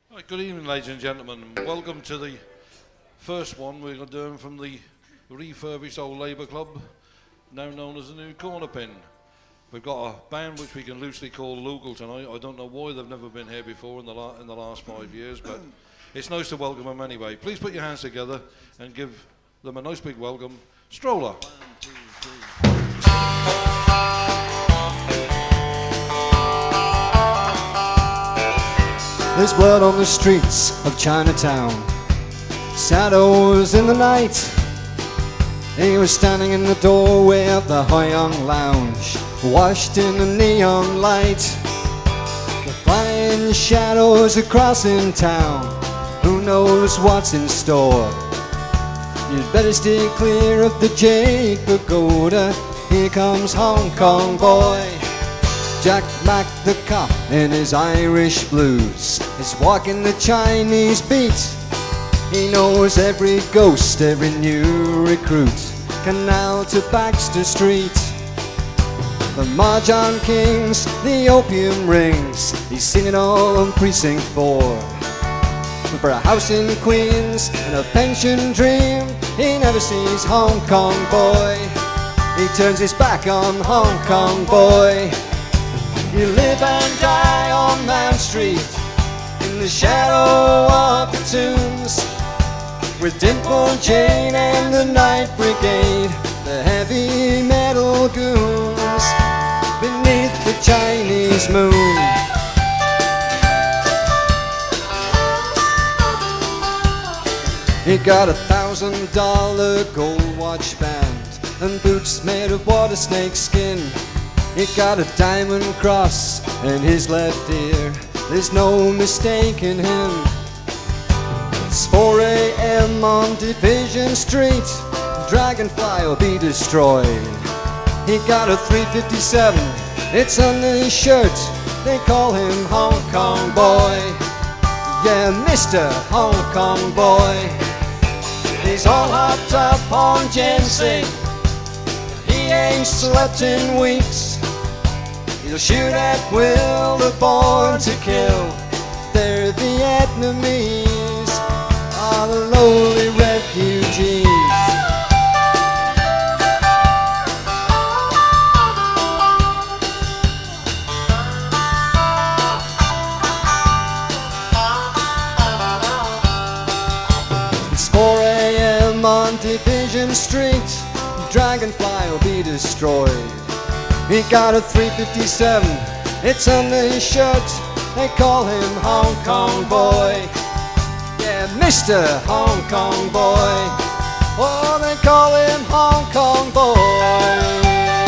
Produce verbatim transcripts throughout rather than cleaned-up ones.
Right, good evening, ladies and gentlemen. Welcome to the first one we're doing from the refurbished old Labour Club, now known as the new Corner Pin. We've got a band which we can loosely call local tonight. I don't know why they've never been here before in the, la in the last five years, but it's nice to welcome them anyway. Please put your hands together and give them a nice big welcome. Stroller. One, two, three. There's blood on the streets of Chinatown, shadows in the night. He was standing in the doorway of the High Young Lounge, washed in the neon light. The flying shadows are crossing town, who knows what's in store. You'd better stay clear of the Jade Pagoda. Here comes Hong Kong boy, Jack Mack the cop in his Irish blues is walking the Chinese beat. He knows every ghost, every new recruit, Canal to Baxter Street. The Mahjong Kings, the opium rings, he's seen it all on Precinct four. For a house in Queens and a pension dream, he never sees Hong Kong boy. He turns his back on Hong Kong boy. You live and die on Mount Street, in the shadow of the tombs, with Dimple Jane and the Night Brigade, the heavy metal goons, beneath the Chinese moon. He got a thousand dollar gold watch band and boots made of water snake skin. He got a diamond cross in his left ear, there's no mistaking him. It's four A M on Division Street, Dragonfly will be destroyed. He got a three fifty-seven, it's under his shirt, they call him Hong Kong boy. Yeah, Mister Hong Kong boy. He's all hopped up on ginseng, he ain't slept in weeks. He'll shoot at will, they're born to kill. They're the enemies of the lowly refugees. It's four A M on Division Street, Dragonfly will be destroyed. He got a three fifty-seven, it's under his shirt, they call him Hong Kong boy. Yeah, Mister Hong Kong boy. Oh, they call him Hong Kong boy.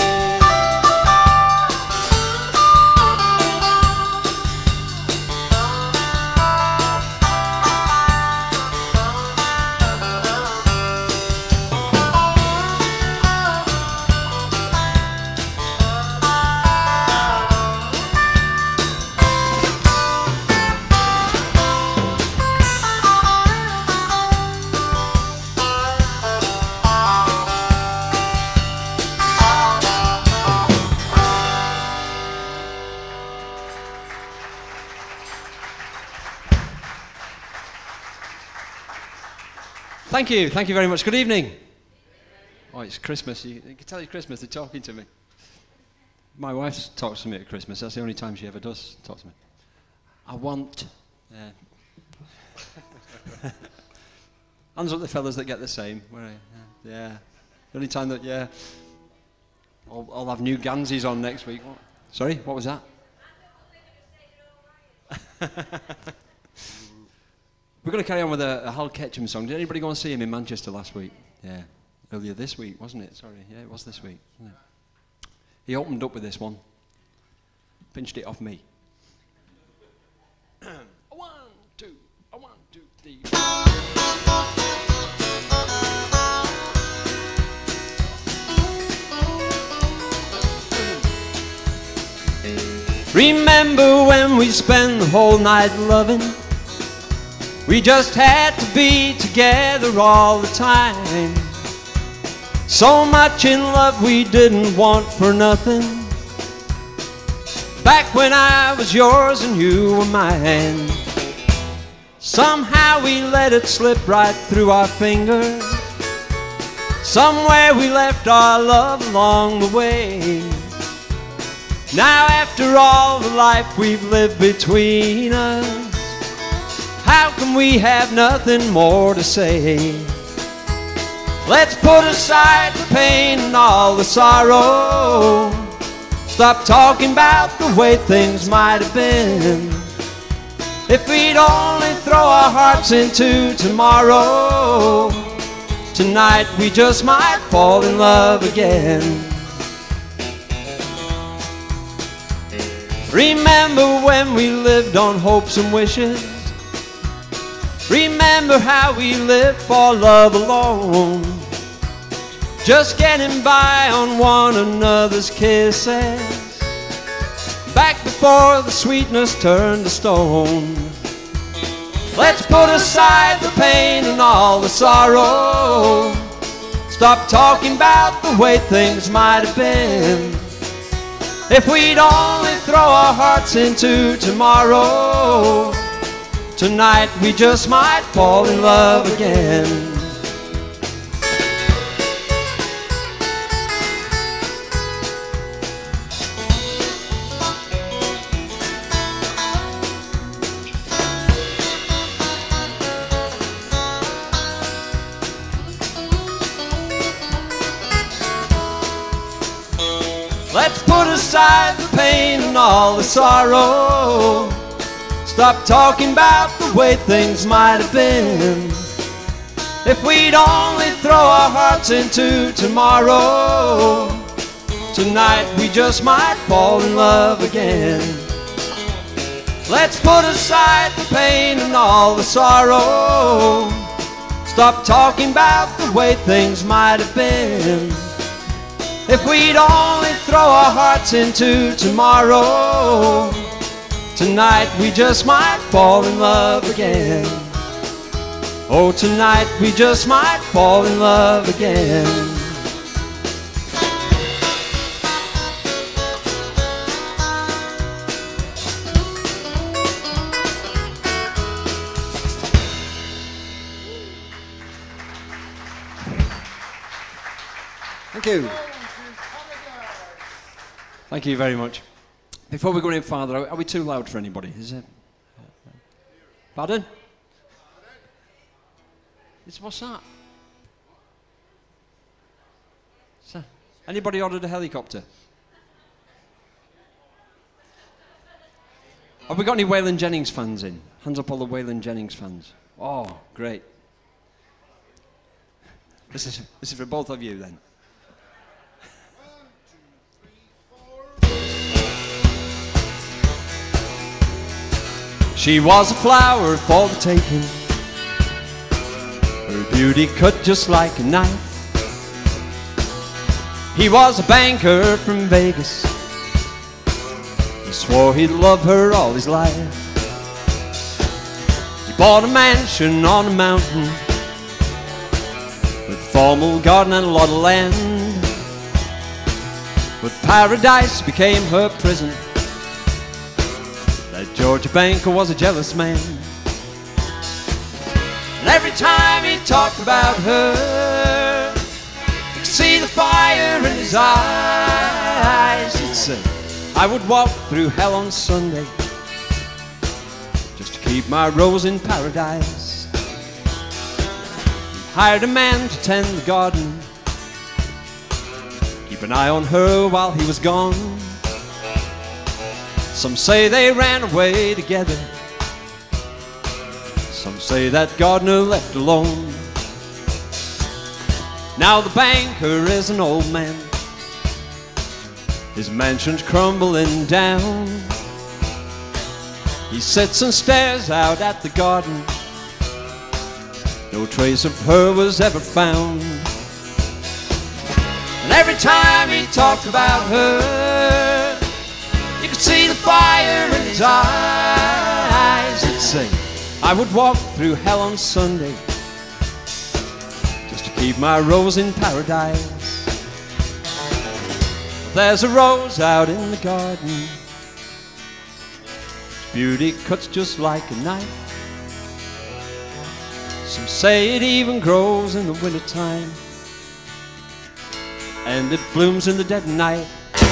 Thank you, thank you very much. Good evening. Oh, it's Christmas. You, you can tell it's Christmas, they're talking to me. My wife talks to me at Christmas. That's the only time she ever does talk to me. I want... Uh, hands up the fellas that get the same. Where I, yeah, yeah. The only time that, yeah. I'll, I'll have new Gansies on next week. What? Sorry, what was that? We're going to carry on with a, a Hal Ketchum song. Did anybody go and see him in Manchester last week? Yeah, earlier this week, wasn't it? Sorry, yeah, it was this week, wasn't it? He opened up with this one, pinched it off me. A one, two, a one, two, three. Remember when we spent the whole night loving? We just had to be together all the time. So much in love we didn't want for nothing. Back when I was yours and you were mine. Somehow we let it slip right through our fingers. Somewhere we left our love along the way. Now after all the life we've lived between us, how can we have nothing more to say? Let's put aside the pain and all the sorrow. Stop talking about the way things might have been. If we'd only throw our hearts into tomorrow, tonight we just might fall in love again. Remember when we lived on hopes and wishes. Remember how we lived for love alone, just getting by on one another's kisses, back before the sweetness turned to stone. Let's put aside the pain and all the sorrow. Stop talking about the way things might have been. If we'd only throw our hearts into tomorrow, tonight we just might fall in love again. Let's put aside the pain and all the sorrow. Stop talking about the way things might have been. If we'd only throw our hearts into tomorrow, tonight we just might fall in love again. Let's put aside the pain and all the sorrow. Stop talking about the way things might have been. If we'd only throw our hearts into tomorrow, tonight we just might fall in love again. Oh, tonight we just might fall in love again. Thank you. Thank you very much. Before we go any farther, are we too loud for anybody? Is it? Pardon? It's, what's that? So, anybody ordered a helicopter? Have we got any Waylon Jennings fans in? Hands up all the Waylon Jennings fans. Oh, great. This is, this is for both of you then. She was a flower for the taking, her beauty cut just like a knife. He was a banker from Vegas, he swore he'd love her all his life. He bought a mansion on a mountain with a formal garden and a lot of land. But paradise became her prison. That Georgia banker was a jealous man, and every time he talked about her, you could see the fire in his eyes. He'd say, I would walk through hell on Sunday just to keep my rose in paradise. He hired a man to tend the garden, keep an eye on her while he was gone. Some say they ran away together, some say that gardener left alone. Now the banker is an old man, his mansion's crumbling down. He sits and stares out at the garden, no trace of her was ever found. And every time he talked about her, you could see the fire in his eyes. He'd say, I would walk through hell on Sunday just to keep my rose in paradise. There's a rose out in the garden, its beauty cuts just like a knife. Some say it even grows in the wintertime, and it blooms in the dead of night.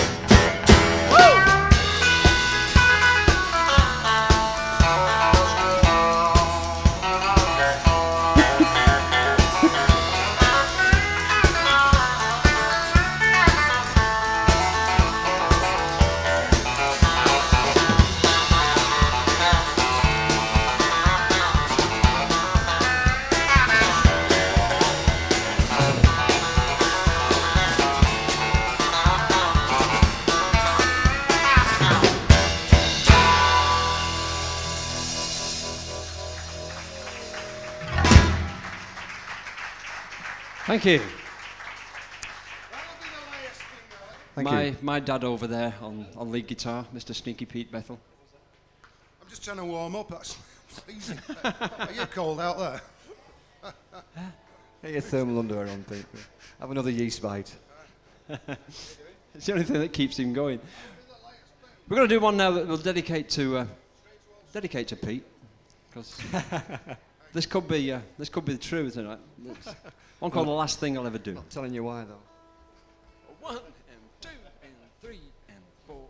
Thank you. Thank my, you. my dad over there on, on lead guitar, Mister Sneaky Pete Bethell. I'm just trying to warm up, actually. Freezing. Are you cold out there? Get your thermal underwear on, Pete. Have another yeast bite. It's the only thing that keeps him going. We're going to do one now that we'll dedicate to uh, dedicate to Pete, because this could be uh, this could be the truth, isn't it? It's one called The Last Thing I'll Ever Do. Not telling you why, though. One and two and three and four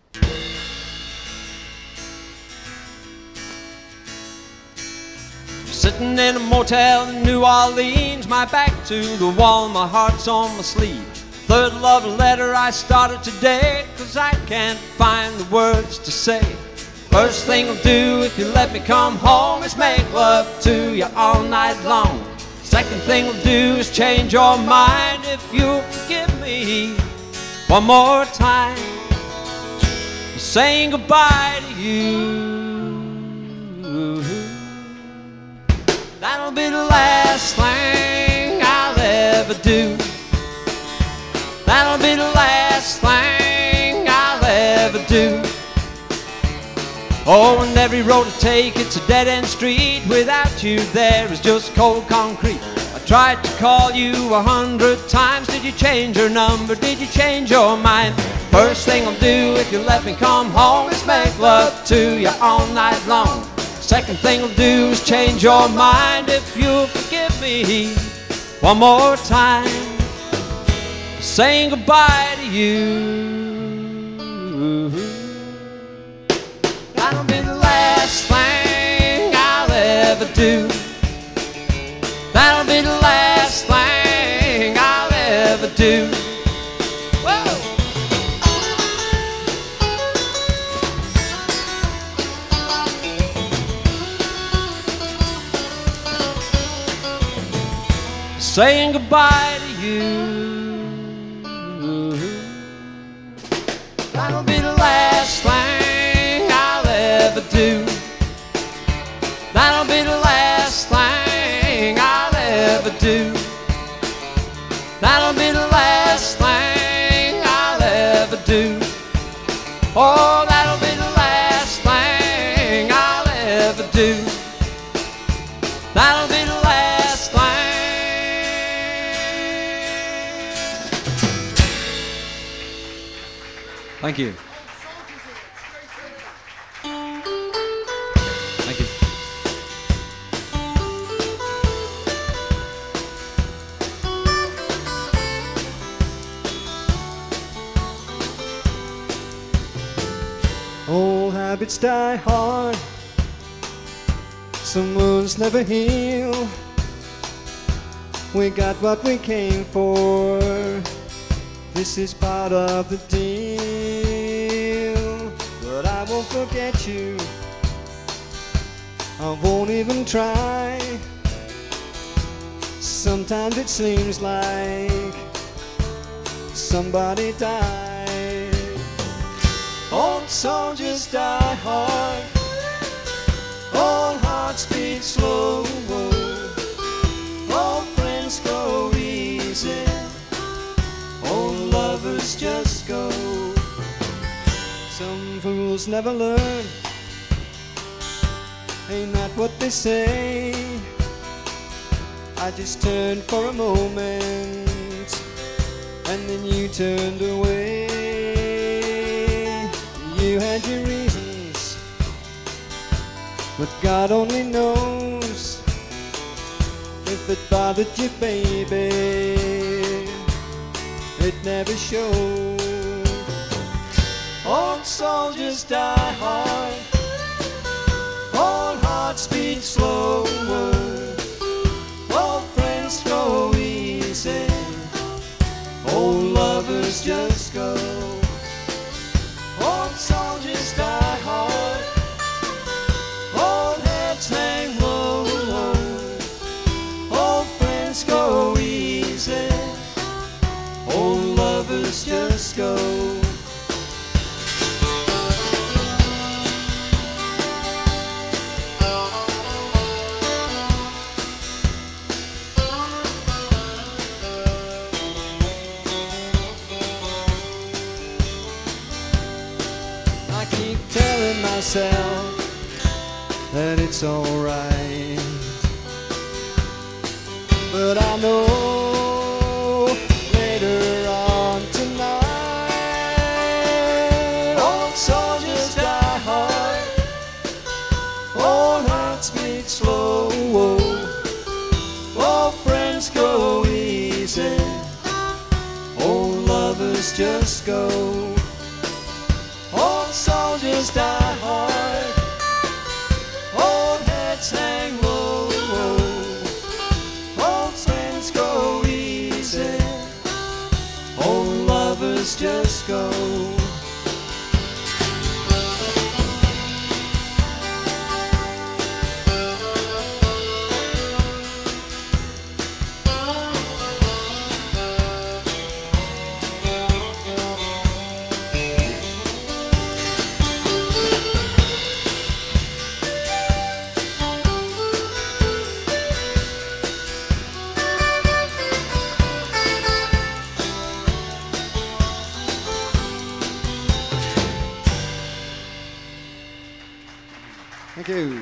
and... Sitting in a motel in New Orleans, my back to the wall, my heart's on my sleeve. Third love letter I started today, 'cause I can't find the words to say. First thing I'll do if you let me come home is make love to you all night long. Second thing I'll do is change your mind if you'll forgive me one more time. I'm saying goodbye to you. That'll be the last thing I'll ever do. That'll be the last thing I'll ever do. Oh, and every road I take, it's a dead-end street. Without you there is just cold concrete. I tried to call you a hundred times. Did you change your number? Did you change your mind? First thing I'll do if you let me come home is make love to you all night long. Second thing I'll do is change your mind if you'll forgive me one more time. Saying goodbye to you. That'll be the last thing I'll ever do. That'll be the last thing I'll ever do. Whoa! Saying goodbye to you. That'll be the last thing I'll ever do. That'll be the last thing I'll ever do. That'll be the last thing I'll ever do. Oh, that'll be the last thing I'll ever do. That'll be the last thing. Thank you. Thank you. Old habits die hard, some wounds never heal. We got what we came for, this is part of the deal. But I won't forget you, I won't even try. Sometimes it seems like somebody died. Old soldiers die hard, old hearts beat slow, old friends go easy, old lovers just go. Some fools never learn, ain't that what they say? I just turned for a moment, and then you turned away. You had your reasons, but God only knows if it bothered you, baby, it never showed. Old soldiers die hard, old hearts beat slow, old friends go easy, old lovers just go. Old soldiers die hard, old heads hang low, old friends go easy, old lovers just go. Myself that it's alright, but I know later on tonight, old soldiers die hard, old hearts beat slow, old friends go easy, old lovers just go. Old soldiers die hard, old heads hang low, old friends go easy, old lovers just go. Thank you.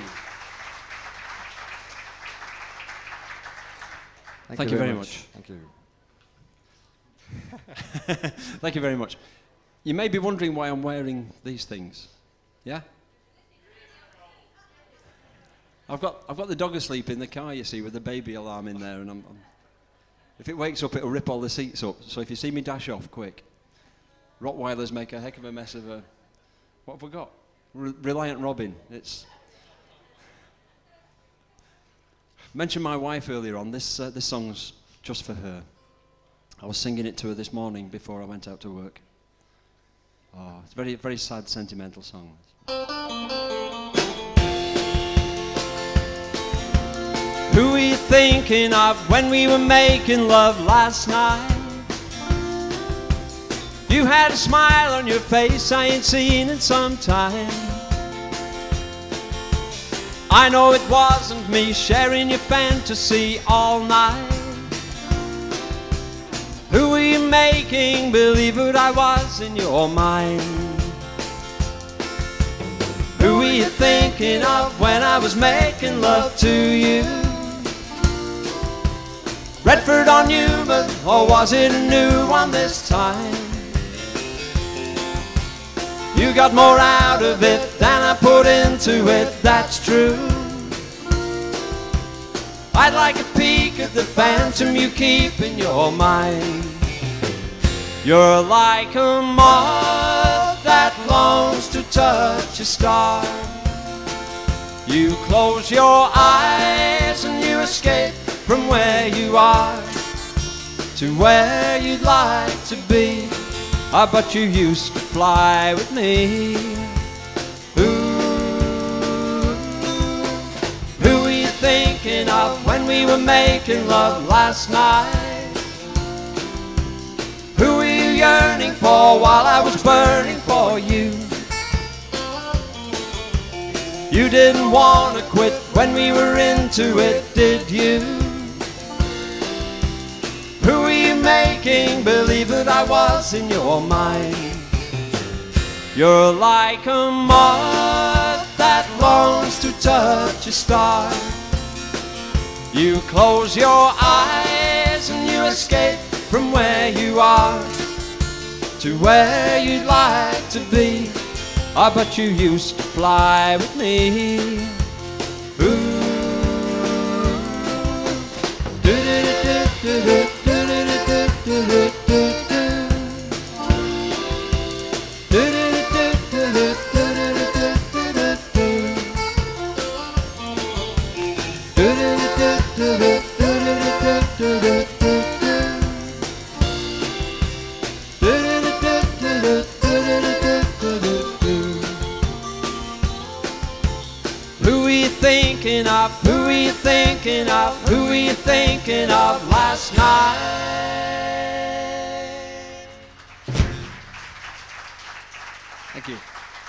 Thank, Thank you, you very much. much. Thank you. Thank you very much. You may be wondering why I'm wearing these things. Yeah? I've got I've got the dog asleep in the car, you see, with the baby alarm in there, and I'm, I'm if it wakes up, it'll rip all the seats up. So if you see me dash off, quick. Rottweilers make a heck of a mess of a. What have we got? Re Reliant Robin. It's. Mentioned my wife earlier on. This uh, this song's just for her. I was singing it to her this morning before I went out to work. Oh, it's a very very sad, sentimental song. Who were you thinking of when we were making love last night? You had a smile on your face I ain't seen in some time. I know it wasn't me sharing your fantasy all night. Who were you making believe what I was in your mind? Who were you thinking of when I was making love to you? Redford on Newman, or was it a new one this time? You got more out of it than I put into it, that's true. I'd like a peek at the phantom you keep in your mind. You're like a moth that longs to touch a star. You close your eyes and you escape from where you are to where you'd like to be. Ah, but you used to fly with me. Ooh, who were you thinking of when we were making love last night? Who were you yearning for while I was burning for you? You didn't want to quit when we were into it, did you? Who were you making believe that I was in your mind? You're like a moth that longs to touch a star. You close your eyes and you escape from where you are to where you'd like to be. Ah, but you used to fly with me. Ooh. thinking of? Who were you thinking of? Who were you thinking of last night? Thank you.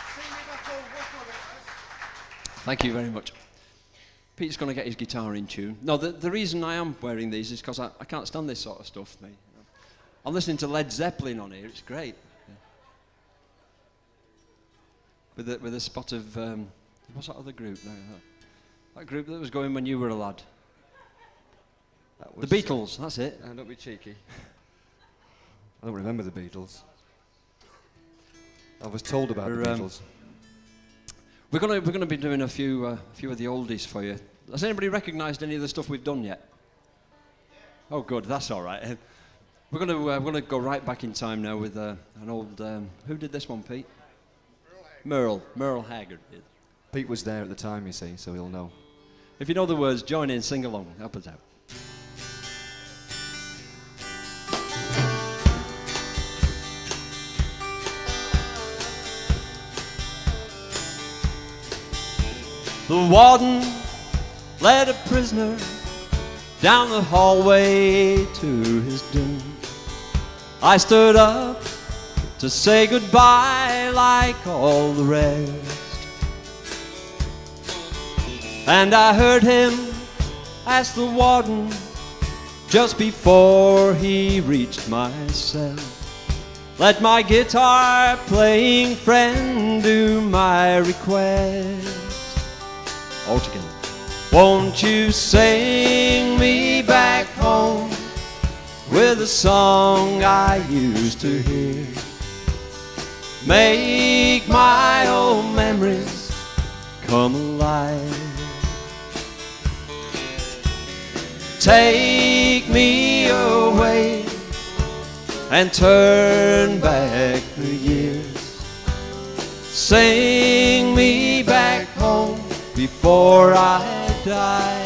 Thank you very much. Pete's going to get his guitar in tune. No, the, the reason I am wearing these is because I, I can't stand this sort of stuff, mate. I'm listening to Led Zeppelin on here. It's great. Yeah. With a, with a spot of, um, what's that other group? No, no. That group that was going when you were a lad. That was The Beatles, that's it. Uh, don't be cheeky. I don't remember the Beatles. I was told about We're, the um, Beatles. We're gonna we're gonna be doing a few uh, few of the oldies for you. Has anybody recognised any of the stuff we've done yet? Oh, good. That's all right. We're gonna uh, we're gonna go right back in time now with uh, an old. Um, who did this one, Pete? Merle. Merle Haggard did. Pete was there at the time, you see, so he'll know. If you know the words, join in, sing along, help us out. The warden led a prisoner down the hallway to his doom. I stood up to say goodbye like all the rest, and I heard him ask the warden just before he reached my cell, "Let my guitar playing friend do my request. All together. Won't you sing me back home with a song I used to hear? Make my old memories come alive. Take me away and turn back the years. Sing me back home before I die."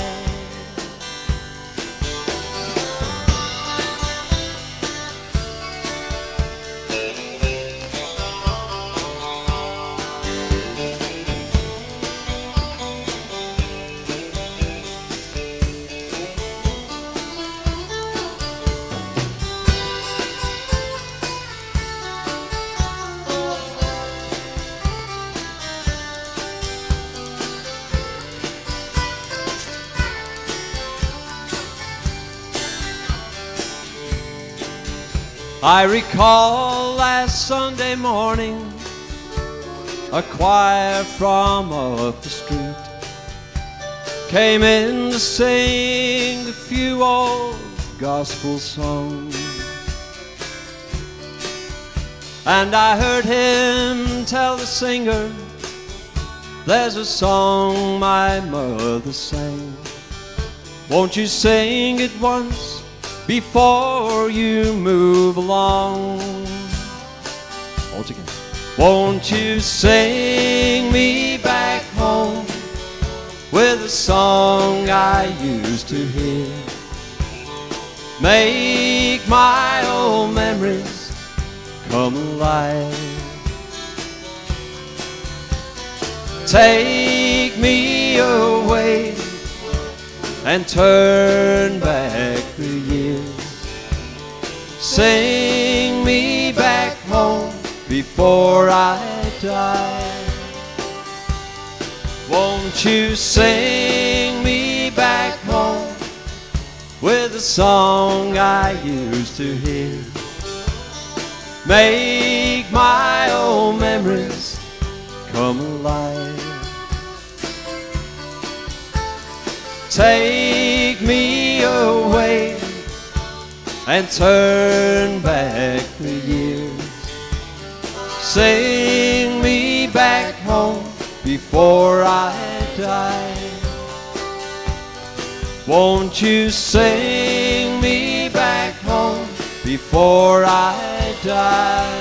I recall last Sunday morning, a choir from up the street came in to sing a few old gospel songs, and I heard him tell the singer, "There's a song my mother sang. Won't you sing it once before you move along?" All together. Won't you sing me back home with a song I used to hear? Make my old memories come alive. Take me away and turn back the years. Sing me back home before I die. Won't you sing me back home with a song I used to hear? Make my old memories come alive. Take me away and turn back the years. Sing me back home before I die. Won't you sing me back home before I die?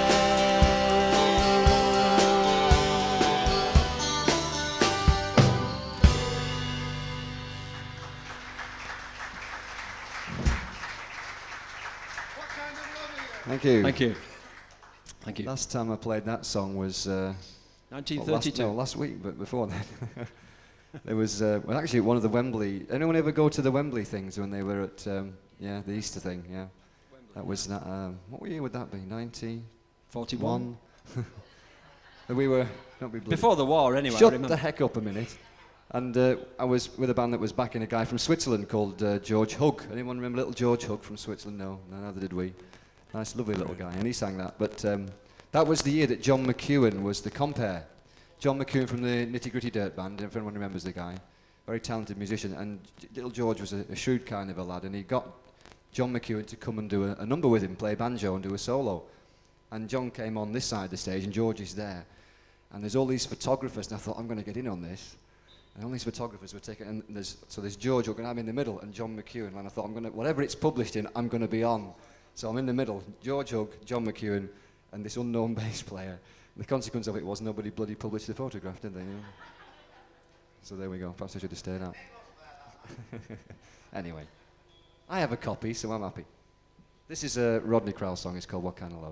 Thank you. Thank you. Thank you. Last time I played that song was uh, nineteen well, last, thirty-two. no, last week, but before that. There was, uh, well, actually, one of the Wembley. Anyone ever go to the Wembley things when they were at, um, yeah, the Easter thing? Yeah, Wembley. That was that. Um, what year would that be? Ninety forty-one. We were not be before the war, anyway. Shut the heck up a minute. And uh, I was with a band that was backing a guy from Switzerland called uh, George Hug. Anyone remember little George Hug from Switzerland? No, no, neither did we. Nice, lovely little guy, and he sang that. But um, that was the year that John McEwen was the compere. John McEwen from the Nitty Gritty Dirt Band, if anyone remembers the guy. Very talented musician, and little George was a, a shrewd kind of a lad, and he got John McEwen to come and do a, a number with him, play banjo and do a solo. And John came on this side of the stage, and George is there. And there's all these photographers, and I thought, I'm going to get in on this. And all these photographers were taking, and there's, so there's George, we're going to have him in the middle, and John McEwen, and I thought, I'm going to, whatever it's published in, I'm going to be on. So I'm in the middle, George Hug, John McEwen, and this unknown bass player. The consequence of it was nobody bloody published the photograph, did they? You know? So there we go, perhaps I should have stayed out. Anyway, I have a copy, so I'm happy. This is a Rodney Crowell song, it's called What Kind of Love.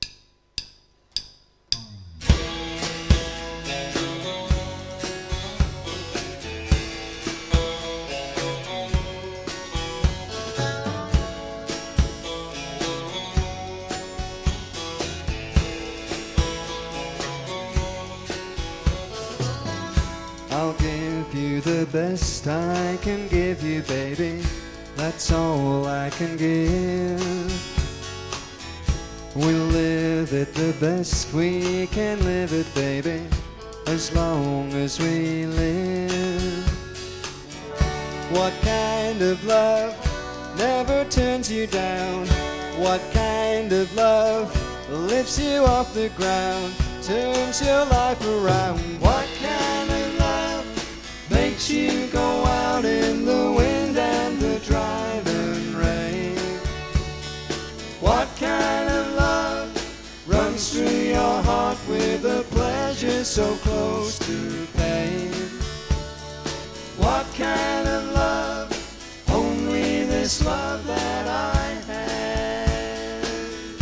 I'll give you the best I can give you, baby. That's all I can give. We'll live it the best we can live it, baby, as long as we live. What kind of love never turns you down? What kind of love lifts you off the ground, turns your life around? What kind of love makes you go out in the wind and the driving rain? What kind of love runs through your heart with a pleasure so close to pain? What kind of love? Only this love that I have.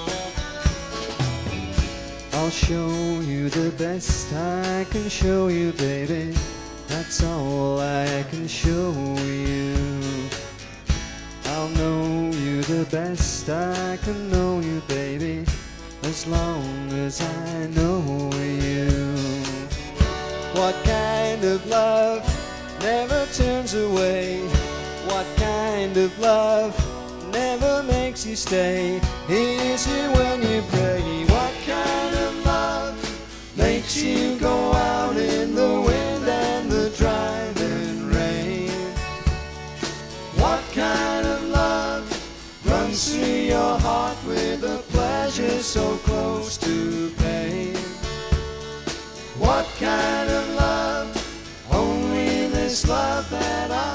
I'll show you the best I can show you, baby. That's all I can show you. I'll know you the best I can know you, baby, as long as I know you. What kind of love never turns away? What kind of love never makes you stay? Hears you when you pray. What kind of love makes you go out in the wind and the driving rain? What kind of love runs through your heart with a pleasure so close to pain? What kind of love? Only this love that I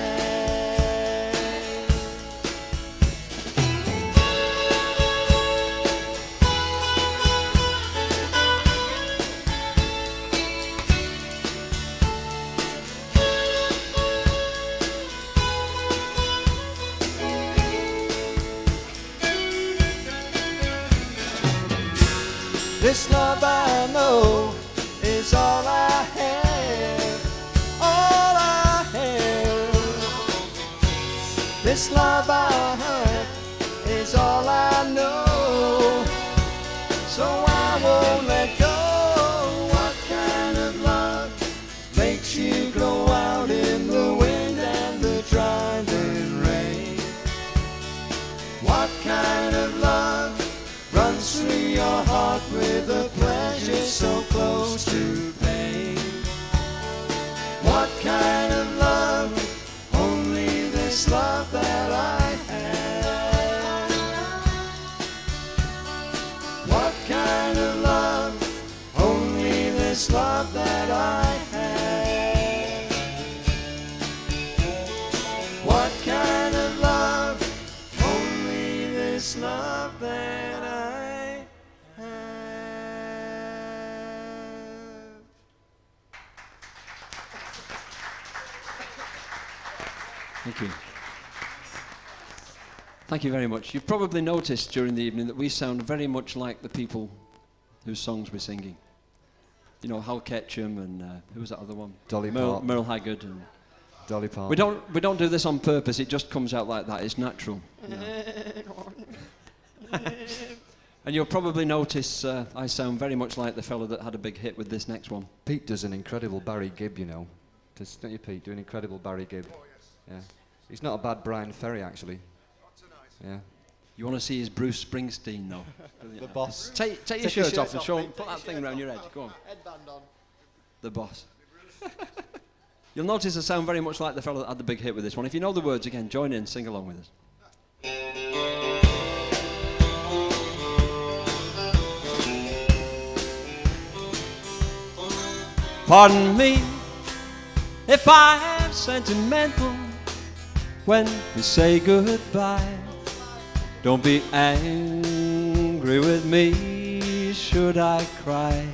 this love I know is all I have, all I have. This love I have is all I know, so I won't let go. What kind of love makes you go out in the wind and the driving rain? What kind of love runs through your heart with a pleasure so close to pain? What kind of love? Only this love that I have. What kind of love? Only this love that I have. What kind of love? Only this love that I Thank you. Thank you very much. You've probably noticed during the evening that we sound very much like the people whose songs we're singing. you know, Hal Ketchum and uh, who was that other one? Dolly Merle, Parton. Merle Haggard. And Dolly Parton. we don't we don't do this on purpose. It just comes out like that. It's natural. You know. And you'll probably notice uh, I sound very much like the fella that had a big hit with this next one. Pete does an incredible Barry Gibb, you know. Does, don't you, Pete? Do an incredible Barry Gibb. Oh, yes. Yeah. He's not a bad Brian Ferry, actually. Not so nice. Yeah. You want to see his Bruce Springsteen, though. The boss. Take, take your Take your shirt shirt off and off, show mate. him. Put that thing around your head. Go on. Headband on. The boss. You'll notice I sound very much like the fellow that had the big hit with this one. If you know the words again, join in, sing along with us. Pardon me if I'm sentimental when we say goodbye. Don't be angry with me should I cry.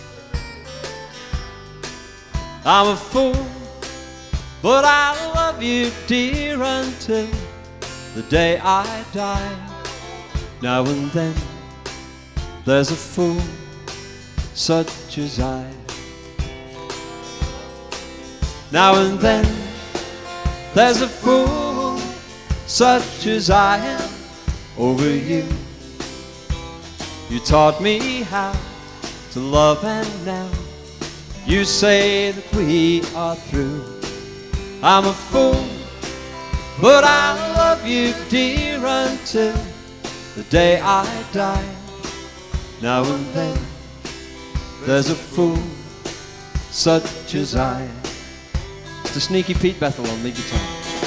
I'm a fool, but I love you, dear, until the day I die. Now and then there's a fool such as I. Now and then there's a fool such as I am over you. You taught me how to love, and now you say that we are through. I'm a fool, but I love you, dear, until the day I die. Now and then there's a fool such as I. It's the sneaky Pete Bethell on lead guitar.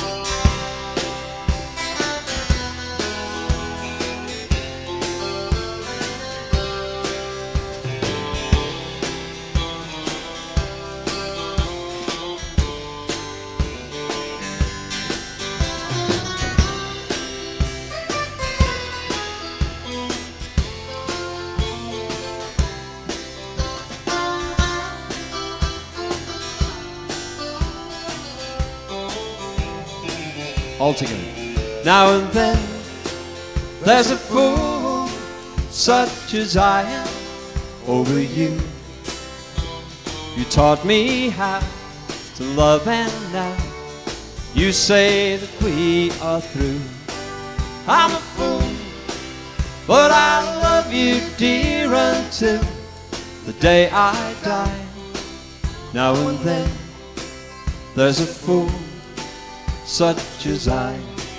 All together. Now and then there's a fool such as I am over you. You taught me how to love, and now you say that we are through. I'm a fool, but I love you, dear, until the day I die. Now and then there's a fool such as I.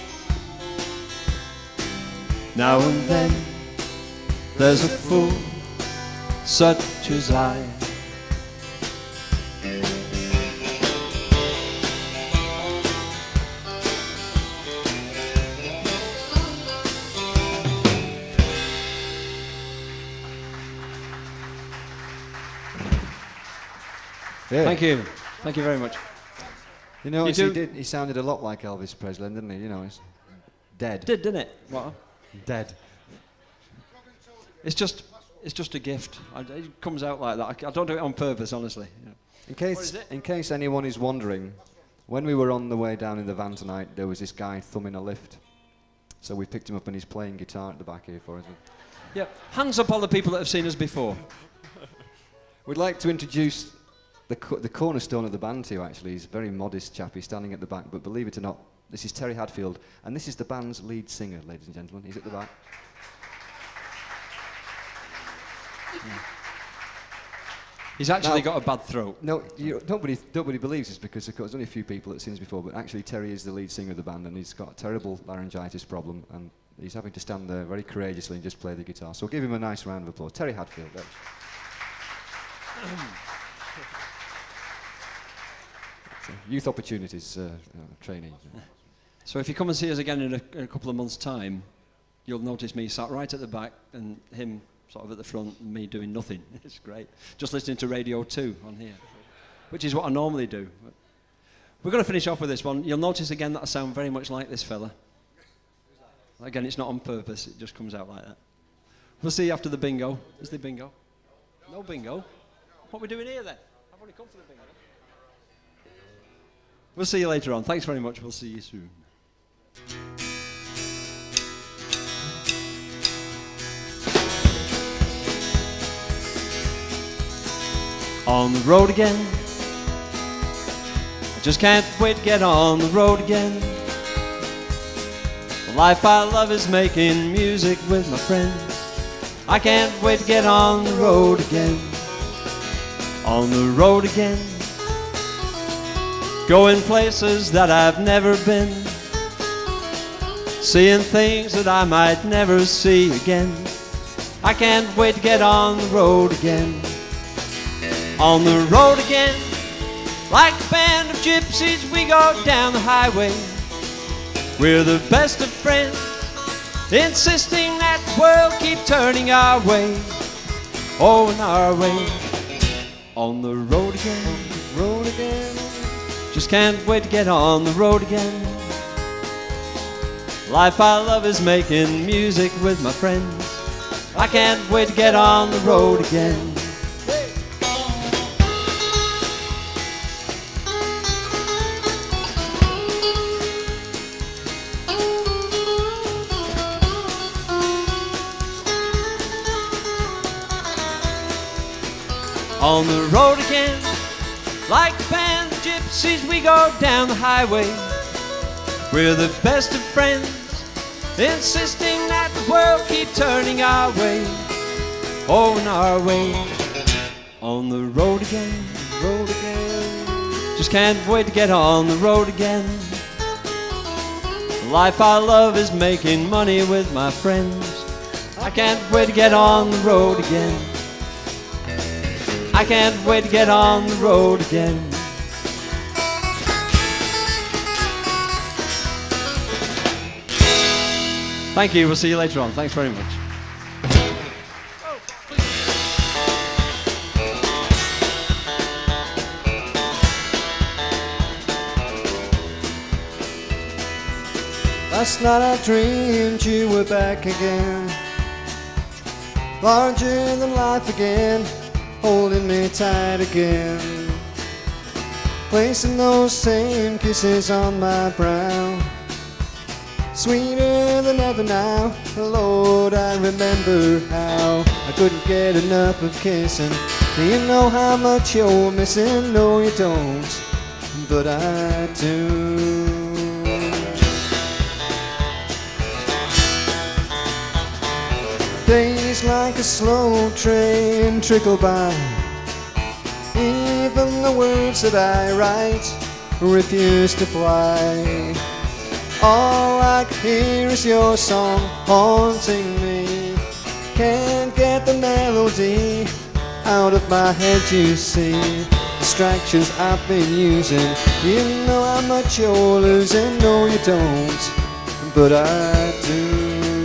Now and then there's a fool such as I. Yeah. Thank you. Thank you very much. You know, You he do- did. He sounded a lot like Elvis Presley, didn't he? You know, he's dead. Did, didn't it? What? Dead. It's just, it's just a gift. I, it comes out like that. I, I don't do it on purpose, honestly. You know. In What case, is it? in case anyone is wondering, when we were on the way down in the van tonight, there was this guy thumbing a lift. So we picked him up and he's playing guitar at the back here for us. Yeah. Hands up, all the people that have seen us before. We'd like to introduce the, co the cornerstone of the band to you, actually. He's a very modest chap. He's standing at the back, but believe it or not, this is Terry Hadfield, and this is the band's lead singer, ladies and gentlemen. He's at the back. Yeah. He's actually Now- got a bad throat. No, you, nobody, nobody believes this because of course, there's only a few people that have seen this before, but actually Terry is the lead singer of the band, and he's got a terrible laryngitis problem, and he's having to stand there very courageously and just play the guitar. So give him a nice round of applause. Terry Hadfield. There. So, youth opportunities uh, uh, training. So if you come and see us again in a, in a couple of months' time, you'll notice me sat right at the back and him sort of at the front and me doing nothing. It's great. Just listening to Radio two on here, which is what I normally do. We're going to finish off with this one. You'll notice again that I sound very much like this fella. Again, it's not on purpose. It just comes out like that. We'll see you after the bingo. Is there bingo? No bingo. What are we doing here then? I've already come for the bingo. We'll see you later on. Thanks very much. We'll see you soon. on the road again. I just can't wait to get on the road again. The life I love is making music with my friends. I can't wait to get on the road again. On the road again. Going places that I've never been. Seeing things that I might never see again. I can't wait to get on the road again. On the road again. Like a band of gypsies we go down the highway. We're the best of friends, insisting that the world keep turning our way. Oh, and our way. On the road again, road again. Just can't wait to get on the road again. Life I love is making music with my friends. I can't wait to get on the road again. On the road again, like a band of gypsies we go down the highway. We're the best of friends, insisting that the world keep turning our way. Oh, and our way. On the road again, road again. Just can't wait to get on the road again. The life I love is making money with my friends. I can't wait to get on the road again. I can't wait to get on the road again. Thank you. We'll see you later on. Thanks very much. Last night I dreamed you were back again, larger than life again, holding me tight again, placing those same kisses on my brow, sweeter than ever now. Lord, I remember how I couldn't get enough of kissing. Do you know how much you're missing? No, you don't, but I do. Days like a slow train trickle by. Even the words that I write refuse to fly. All I can hear is your song haunting me. Can't get the melody out of my head, you see. Distractions I've been using. You know how much you're losing. No, you don't, but I do.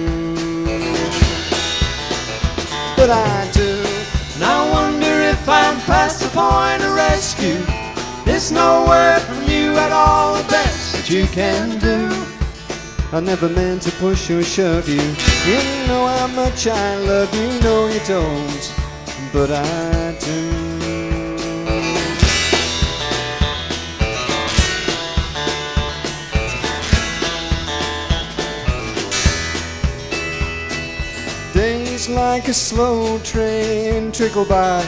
But I do. And I wonder if I'm past the point of rescue. There's no word from you at all, the best that you can do. I never meant to push or shove you. You know how much I love you. No, you don't, but I do. Days like a slow train trickle by.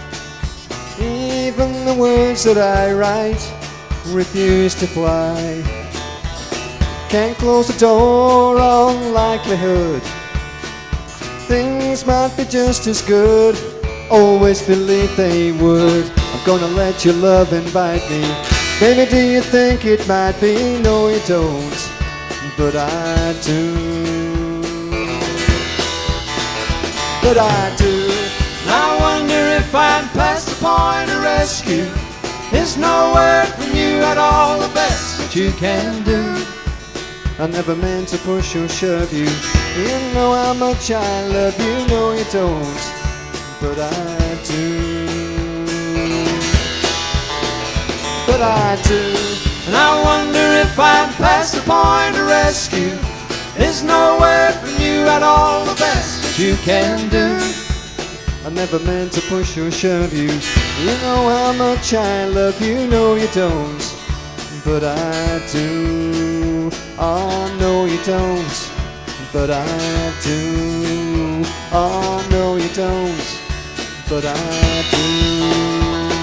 Even the words that I write refuse to fly. Can't close the door on likelihood. Things might be just as good. Always believed they would. I'm gonna let your love invite me. Baby, do you think it might be? No, you don't, but I do. But I do. And I wonder if I'm past the point of rescue. There's no word from you at all, the best that you can do. I never meant to push or shove you. You know how much I love you. No, you don't, but I do. But I do. And I wonder if I'm past the point of rescue. There's no word from you at all, the best that you can do. I never meant to push or shove you. You know how much I love you. No, you don't, but I do. Oh, no, you don't, but I do. Oh, no, you don't, but I do.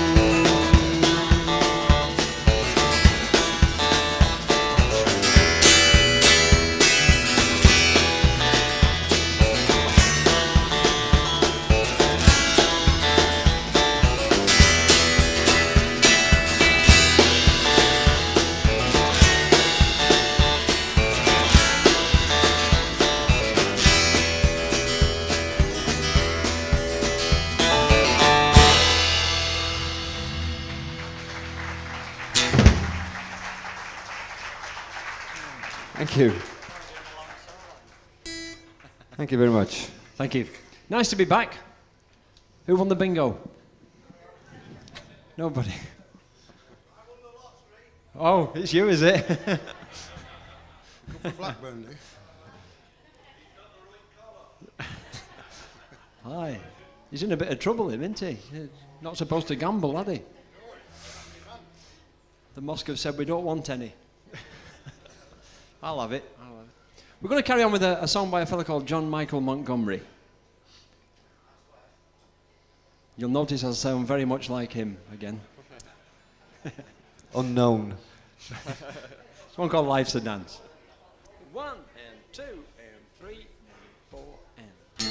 Thank you. Thank you very much. Thank you. Nice to be back. Who won the bingo? Nobody. Oh, it's you, is it? Go for Blackburn, do you? Hi. He's in a bit of trouble, him, isn't he? He's not supposed to gamble, had he? The mosque have said we don't want any. I'll have it. I'll have it. We're going to carry on with a, a song by a fellow called John Michael Montgomery. You'll notice I sound very much like him again. Unknown. It's one called Life's a Dance. One and two and three and four and...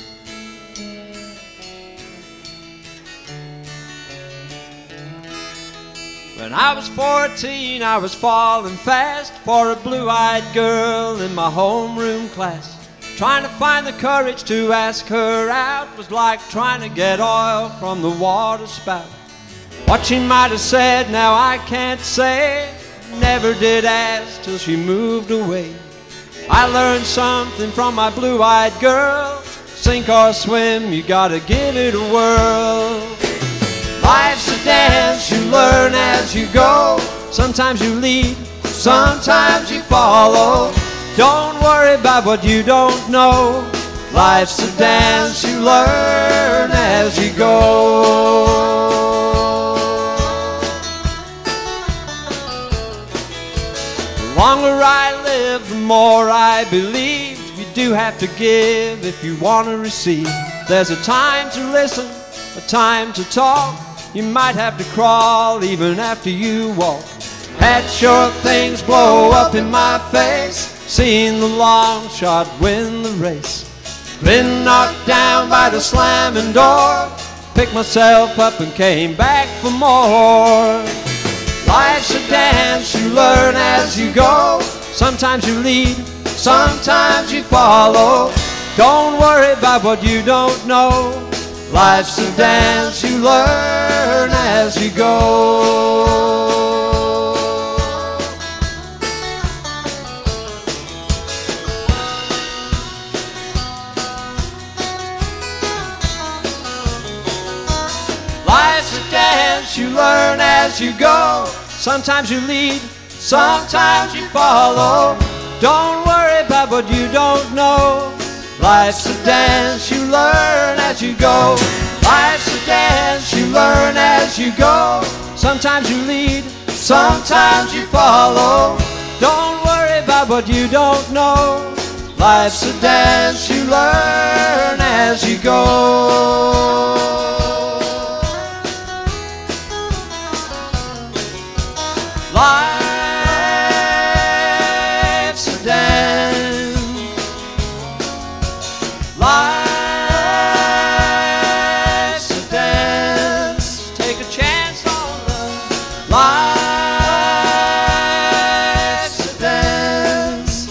When I was fourteen, I was falling fast for a blue-eyed girl in my homeroom class. Trying to find the courage to ask her out was like trying to get oil from the water spout. What she might have said, now I can't say. Never did ask till she moved away. I learned something from my blue-eyed girl. Sink or swim, you gotta give it a whirl. Life's a dance, you learn as you go. Sometimes you lead, sometimes you follow. Don't worry about what you don't know. Life's a dance, you learn as you go. The longer I live, the more I believe. You do have to give if you want to receive. There's a time to listen, a time to talk. You might have to crawl even after you walk. Had sure things blow up in my face. Seen the long shot win the race. Been knocked down by the slamming door. Picked myself up and came back for more. Life's a dance, you learn as you go. Sometimes you lead, sometimes you follow. Don't worry about what you don't know. Life's a dance, you learn as you go. Life's a dance, you learn as you go. Sometimes you lead, sometimes you follow. Don't worry about what you don't know. Life's a dance, you learn as you go. Life's a dance, you learn as you go. Sometimes you lead, sometimes you follow. Don't worry about what you don't know. Life's a dance, you learn as you go. Life's a dance. Life's a dance. Take a chance on love. Life's a dance.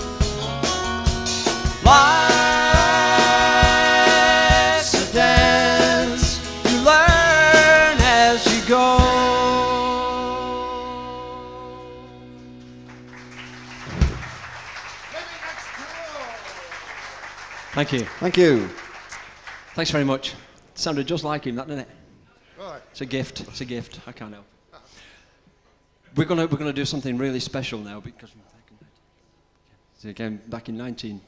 Life's a dance. You learn as you go. Thank you. Thank you. Thanks very much. Sounded just like him, that, didn't it? Right. It's a gift. It's a gift. I can't help. We're gonna we're gonna do something really special now because so again back in nineteen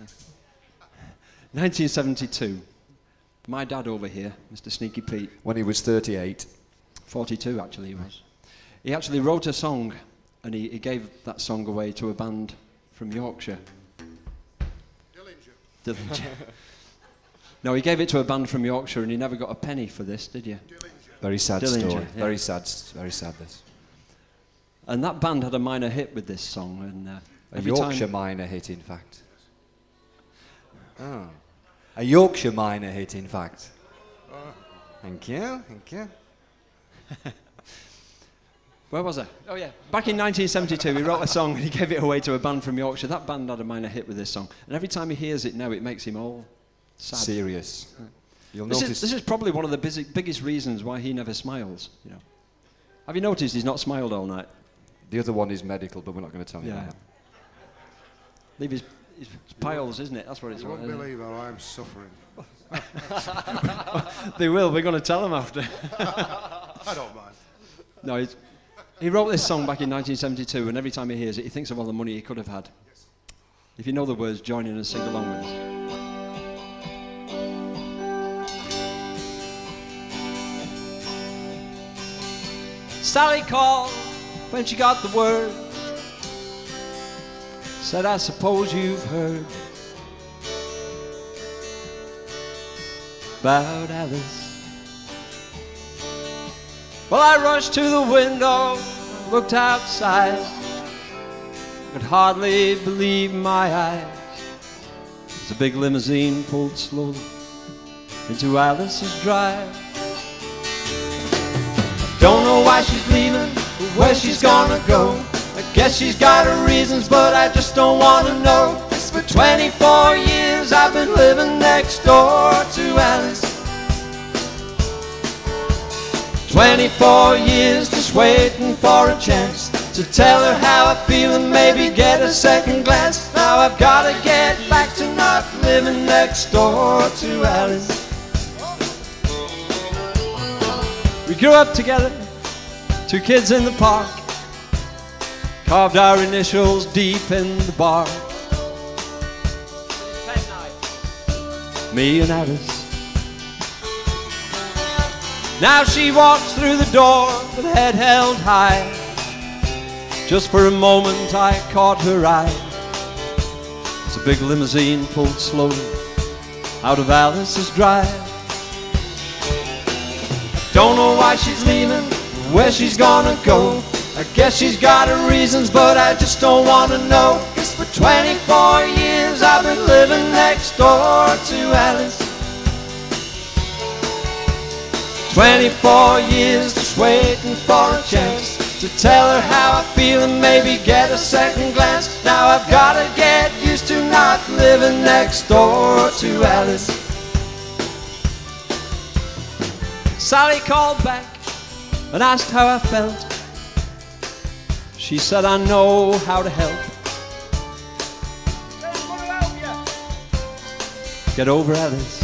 seventy-two, my dad over here, Mister Sneaky Pete, When he was thirty-eight. forty-two actually he was. He actually wrote a song, and he, he gave that song away to a band from Yorkshire. Dillinger. No, he gave it to a band from Yorkshire, and he never got a penny for this, did you? Very sad Dillinger, story. yeah. Very sad. Very sad. This. And that band had a minor hit with this song, and uh, A every Yorkshire time minor hit, in fact. Oh. A Yorkshire minor hit, in fact. Thank you. Thank you. Where was I? Oh yeah, back in nineteen seventy-two he wrote a song and he gave it away to a band from Yorkshire. That band had a minor hit with this song, and every time he hears it now it makes him all sad. Serious. You'll This notice. is, this is probably one of the busy, biggest reasons why he never smiles. You know, have you noticed he's not smiled all night? The other one is medical, but we're not going to tell you Yeah. that. Leave his, his piles, isn't it? That's what it's You like. won't believe how I'm suffering. They will. We're going to tell them after. I don't mind. No, he's, he wrote this song back in nineteen seventy-two, and every time he hears it, he thinks of all the money he could have had. If you know the words, join in and sing along with us. Sally called when she got the word. Said, I suppose you've heard about Alice. Well, I rushed to the window, looked outside, could hardly believe my eyes as a big limousine pulled slowly into Alice's drive. Don't know why she's leaving, or where she's gonna go. I guess she's got her reasons, but I just don't want to know. It's for twenty-four years I've been living next door to Alice. twenty-four years just waiting for a chance to tell her how I feel and maybe get a second glance. Now I've got to get back to not living next door to Alice. We grew up together, two kids in the park, carved our initials deep in the bark. Me and Alice. Now she walks through the door with head held high. Just for a moment I caught her eye as a big limousine pulled slowly out of Alice's drive. Don't know why she's leaving, where she's gonna go. I guess she's got her reasons, but I just don't want to know. Cause for twenty-four years I've been living next door to Alice. twenty-four years just waiting for a chance to tell her how I feel and maybe get a second glance. Now I've got to get used to not living next door to Alice. Sally called back and asked how I felt. She said, I know how to help. Get over Alice.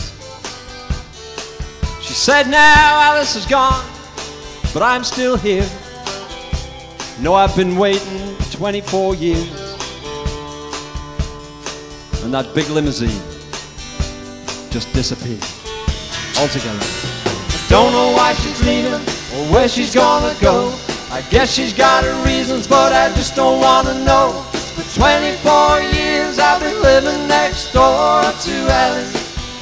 She said, now Alice is gone, but I'm still here. No, I've been waiting twenty-four years. And that big limousine just disappeared altogether. Don't know why she's leaving or where she's gonna go. I guess she's got her reasons, but I just don't want to know. For twenty-four years I've been living next door to Alice.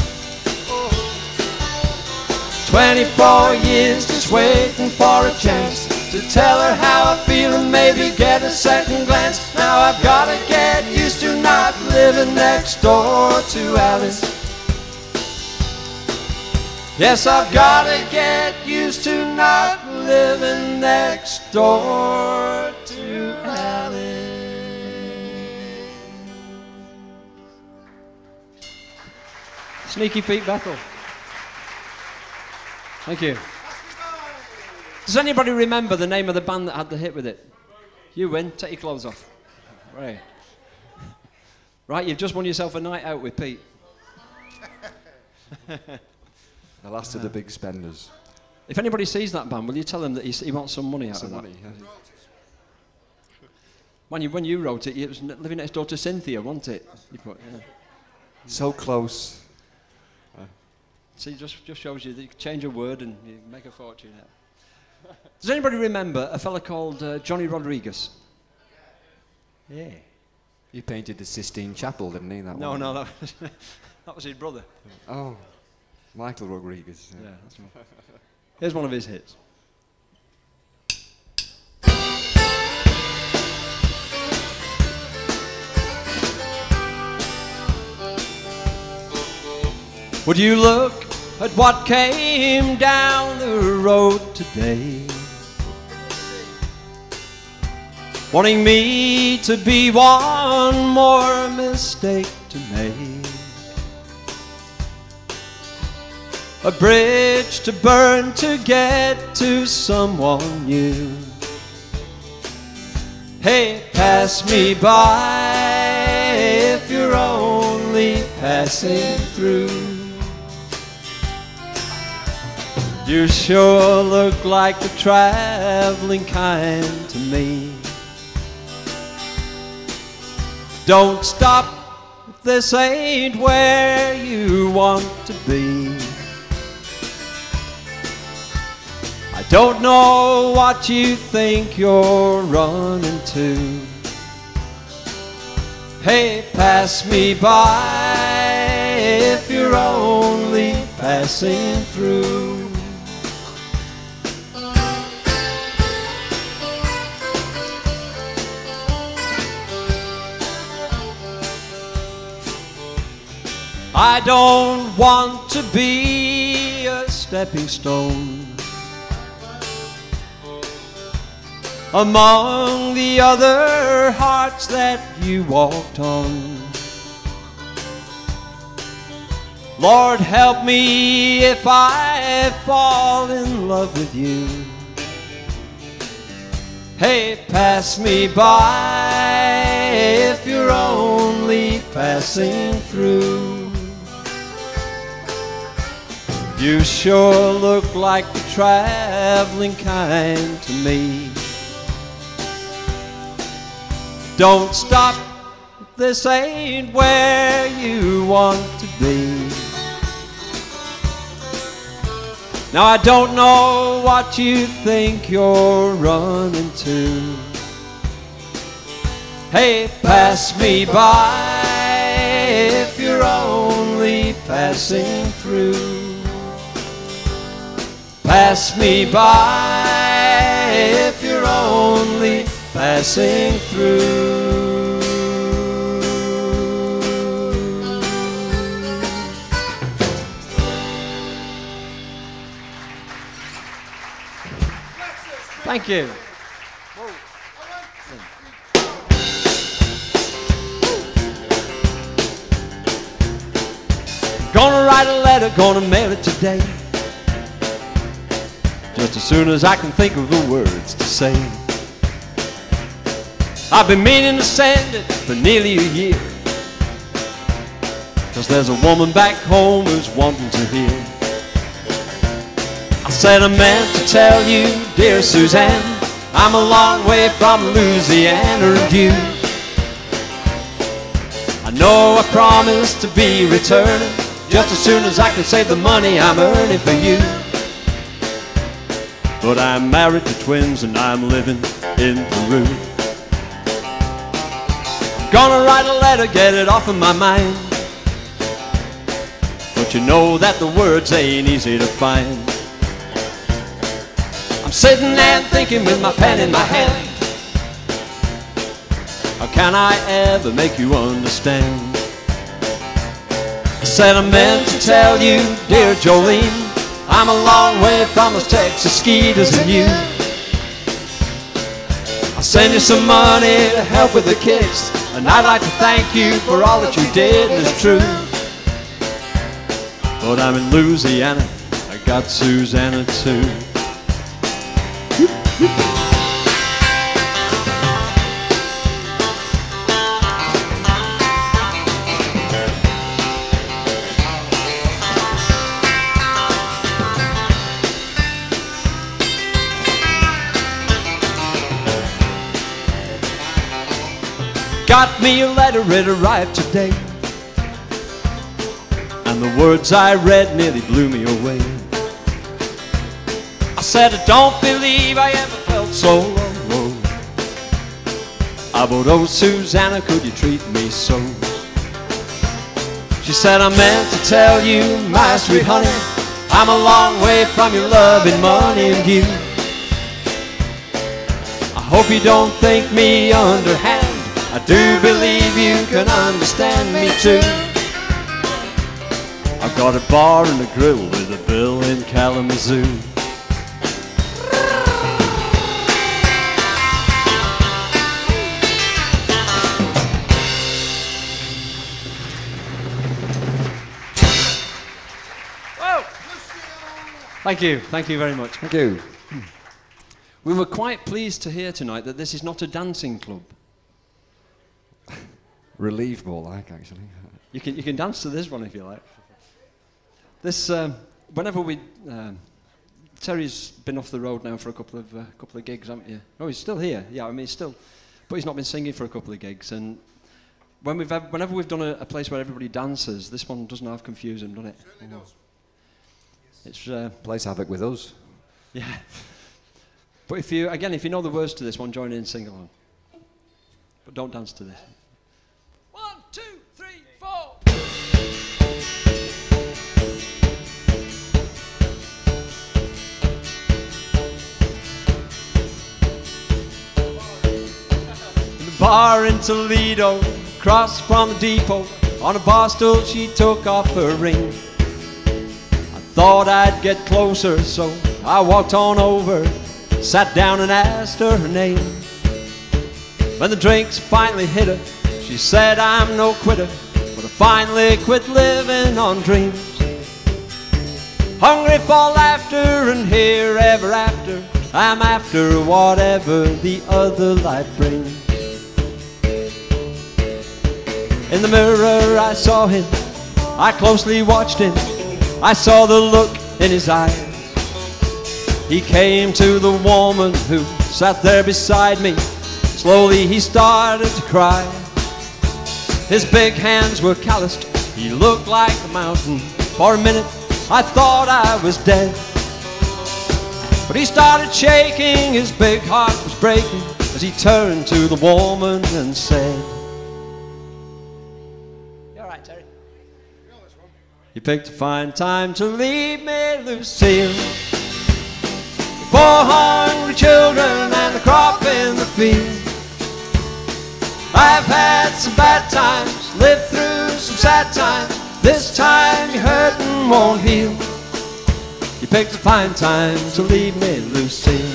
twenty-four years just waiting for a chance to tell her how I feel and maybe get a second glance. Now I've got to get used to not living next door to Alice. Yes, I've got to get used to not living next door to Alice. Sneaky Pete Bethell. Thank you. Does anybody remember the name of the band that had the hit with it? You win. Take your clothes off. Right. Right, you've just won yourself a night out with Pete. The last of the big spenders. If anybody sees that band, will you tell him that he, he wants some money out Some of that? money. When you, when you wrote it, it was living next door to Cynthia, wasn't it? You put, yeah. So close. See, just, just shows you that you can change a word and you make a fortune out. Does anybody remember a fella called uh, Johnny Rodriguez? Yeah. He painted the Sistine Chapel, didn't he? That No, one? no, that was, that was his brother. Oh, Michael Rodriguez. Yeah, that's right. Here's one of his hits. Would you look at what came down the road today? Wanting me to be one more mistake to make. A bridge to burn to get to someone new. Hey, pass me by if you're only passing through. You sure look like the traveling kind to me. Don't stop if this ain't where you want to be. I don't know what you think you're running to. Hey, pass me by if you're only passing through. I don't want to be a stepping stone among the other hearts that you walked on. Lord, help me if I fall in love with you. Hey, pass me by if you're only passing through. You sure look like the traveling kind to me. Don't stop if this ain't where you want to be. Now I don't know what you think you're running to. Hey, pass me by if you're only passing through. Pass me by if you're only passing through. Thank you. Gonna write a letter, gonna mail it today. Just as soon as I can think of the words to say. I've been meaning to send it for nearly a year, 'cause there's a woman back home who's wanting to hear. I said I meant to tell you, dear Suzanne, I'm a long way from Louisiana and you. I know I promised to be returning just as soon as I can save the money I'm earning for you. But I'm married to twins and I'm living in Peru. I'm gonna write a letter, get it off of my mind, but you know that the words ain't easy to find. I'm sitting and thinking with my pen in my hand, how can I ever make you understand? I said I meant to tell you, dear Jolene, I'm a long way from those Texas skeeters and you. I'll send you some money to help with the kids, and I'd like to thank you for all that you did, and it's true. But I'm in Louisiana, I got Susanna too. Got me a letter, it arrived today, and the words I read nearly blew me away. I said I don't believe I ever felt so low. Ah, but oh Susanna, could you treat me so? She said I meant to tell you, my sweet honey, I'm a long way from your love and money and you. I hope you don't think me underhand, I do believe you can understand me too. I've got a bar and a grill with a bill in Kalamazoo. Whoa. Thank you, thank you very much. Thank you. We were quite pleased to hear tonight that this is not a dancing club. relievable, like, actually. You can, you can dance to this one if you like. This, um, whenever we... Um, Terry's been off the road now for a couple of uh, couple of gigs, haven't you? No, he's still here. Yeah, I mean, he's still... But he's not been singing for a couple of gigs. And when we've had, whenever we've done a, a place where everybody dances, this one doesn't half confuse him, does it? Certainly does. It's... Uh, Plays havoc with us. yeah. But if you, again, if you know the words to this one, join in and sing along. But don't dance to this. One, two, three, four. In the bar in Toledo, across from the depot, on a bar stool she took off her ring. I thought I'd get closer, so I walked on over, sat down and asked her her name. When the drinks finally hit her, she said, I'm no quitter, but I finally quit living on dreams. Hungry for laughter and here ever after, I'm after whatever the other life brings. In the mirror I saw him, I closely watched him, I saw the look in his eyes. He came to the woman who sat there beside me. Slowly he started to cry. His big hands were calloused, he looked like a mountain. For a minute I thought I was dead. But he started shaking, his big heart was breaking, as he turned to the woman and said, You all right, Terry? You picked a fine time to leave me, Lucille. Four hungry children and the crop in the field. I've had some bad times, lived through some sad times. This time your hurting won't heal. You picked a fine time to leave me, Lucille.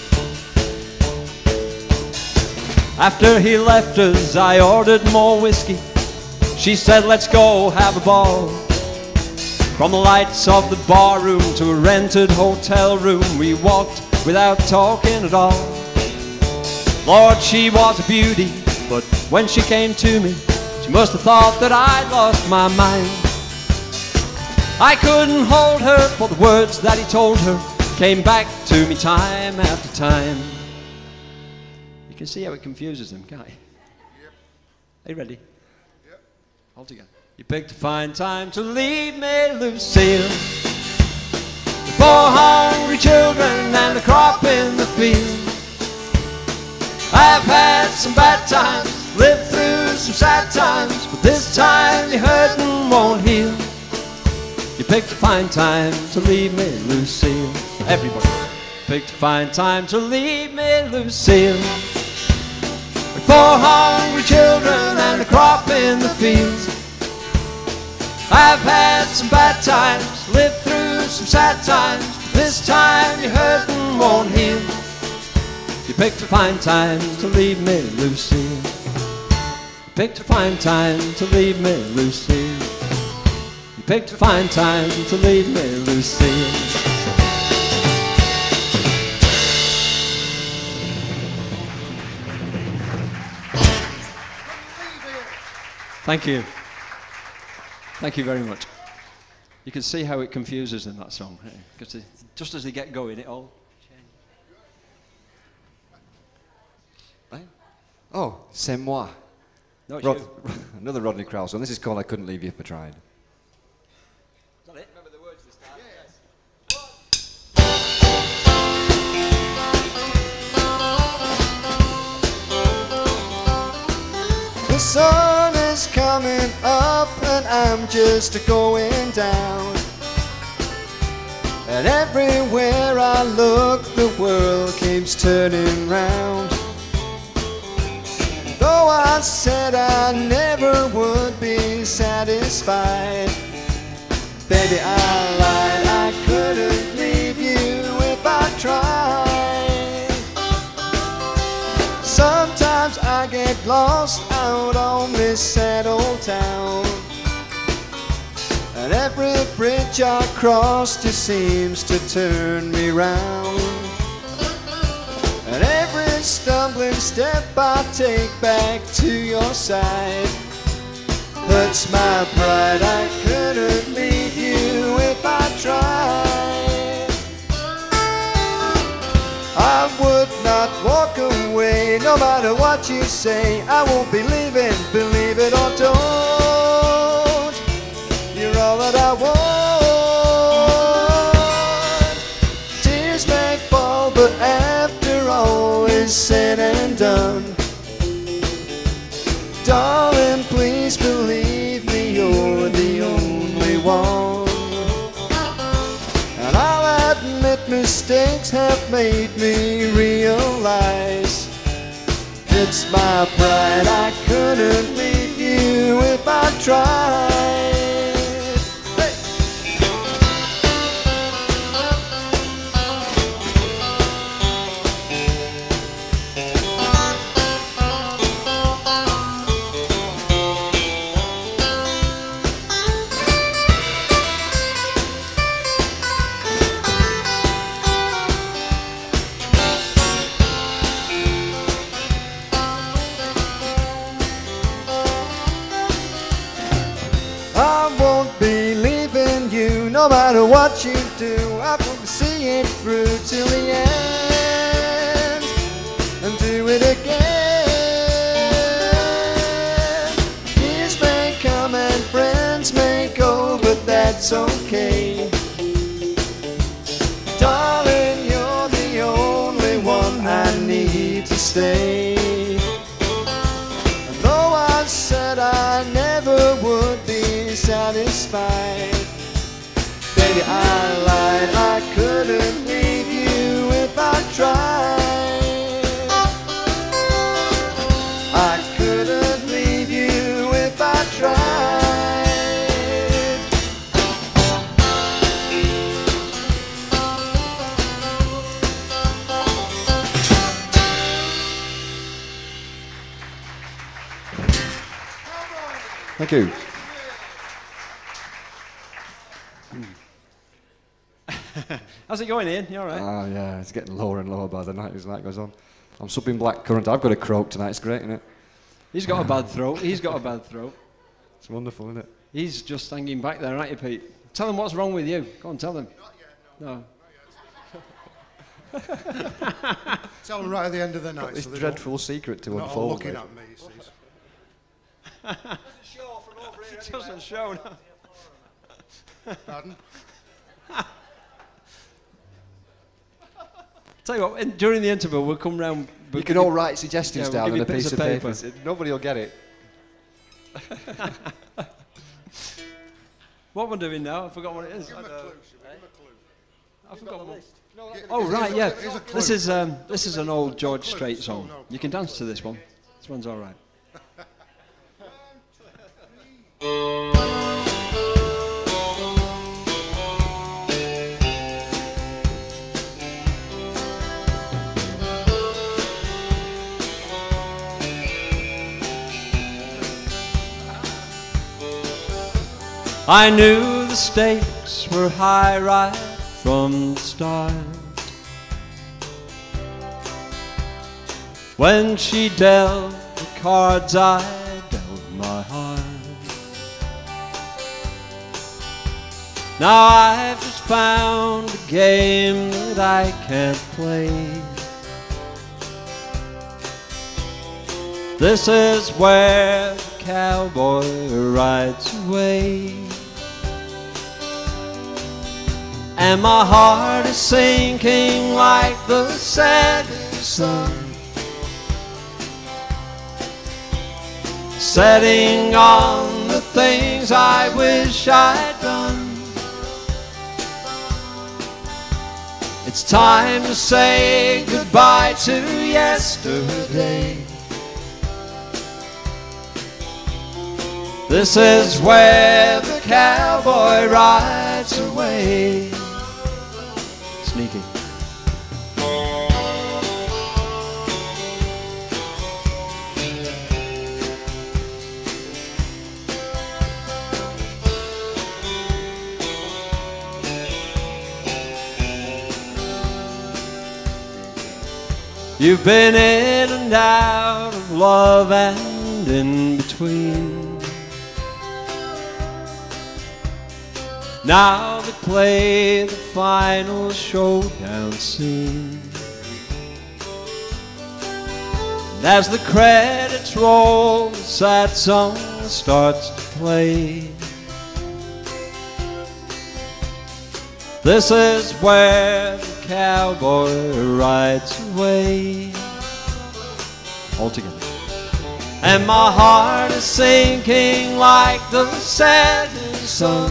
After he left us, I ordered more whiskey. She said, let's go have a ball. From the lights of the bar room to a rented hotel room, we walked without talking at all. Lord, she was a beauty, but when she came to me, she must have thought that I'd lost my mind. I couldn't hold her, for the words that he told her came back to me time after time. You can see how it confuses them, can't you? Yep. Are you ready? Yep. All together. You picked a fine time to leave me, Lucille. The four hungry children and the crop in the field. I've had some bad times, lived through some sad times, but this time the hurting won't heal. You picked a fine time to leave me, Lucille. Everybody. Picked a fine time to leave me, Lucille. The four hungry children and the crop in the fields. I've had some bad times, lived through some sad times, but this time your hurting won't heal. You picked a fine time to leave me, Lucille. You picked a fine time to leave me, Lucille. You picked a fine time to leave me, Lucille. Thank you. Thank you very much. You can see how it confuses in that song, because just as they get going, it all changes. Oh, c'est moi. No, it's Rod, you. another Rodney Crowell song. This is called I Couldn't Leave You If I Tried. Is that it? Remember the words this time? Yes. The sun is coming up and I'm just a-going down. And everywhere I look, the world keeps turning round. Though I said I never would be satisfied, baby, I lied, I couldn't leave you if I tried. Sometimes I get lost out on this sad old town, and every bridge I cross just seems to turn me round. And every stumbling step I take back to your side, hurts my pride. I couldn't leave you if I tried. I would not walk away, no matter what you say. I won't be leaving, believe it or don't. You're all that I want. Tears may fall, but after all is said and done, darling, please believe me, you're the only one. And I'll admit mistakes have made me realize it's my pride. I couldn't leave you if I tried. No matter what you do, I will see it through till the end and do it again. Years may come and friends may go, but that's okay. Darling, you're the only one I need to stay. And though I said I never would be satisfied, baby, I lied. I couldn't leave you if I tried. I couldn't leave you if I tried. Thank you. How's it going, Ian? You all right? Oh, yeah, it's getting lower and lower by the night as the night goes on. I'm subbing Black Currant. I've got a croak tonight. It's great, isn't it? He's got a bad throat. He's got a bad throat. It's wonderful, isn't it? He's just hanging back there, aren't you, Pete? Tell him what's wrong with you. Go on, tell them. Not yet, no. No. Not yet. Tell them right at the end of the night. Got this so they dreadful don't, secret to they're not all unfold. looking Mate. at me, you see. It doesn't show, no. Pardon? Tell you what, in, during the interval, we'll come round. You can all write suggestions yeah, we'll down on a give you piece of bits paper. of paper. Nobody will get it. What we're doing now, I forgot what it is. Give him a clue, should we? Give him a clue. I forgot what. No, Oh here's right, a- yeah. here's a clue. This is um, this is an old George Clue. Strait No, song. no. You can dance to this one. This one's all right. I knew the stakes were high right from the start. When she dealt the cards, I dealt my heart. Now I've just found a game that I can't play. This is where the cowboy rides away. And my heart is sinking like the setting sun, setting on the things I wish I'd done. It's time to say goodbye to yesterday. This is where the cowboy rides away. Sneaky. You've been in and out of love and in between. Now they play the final showdown scene. And as the credits roll, the sad song starts to play. This is where the cowboy rides away. All together. And my heart is sinking like the setting sun,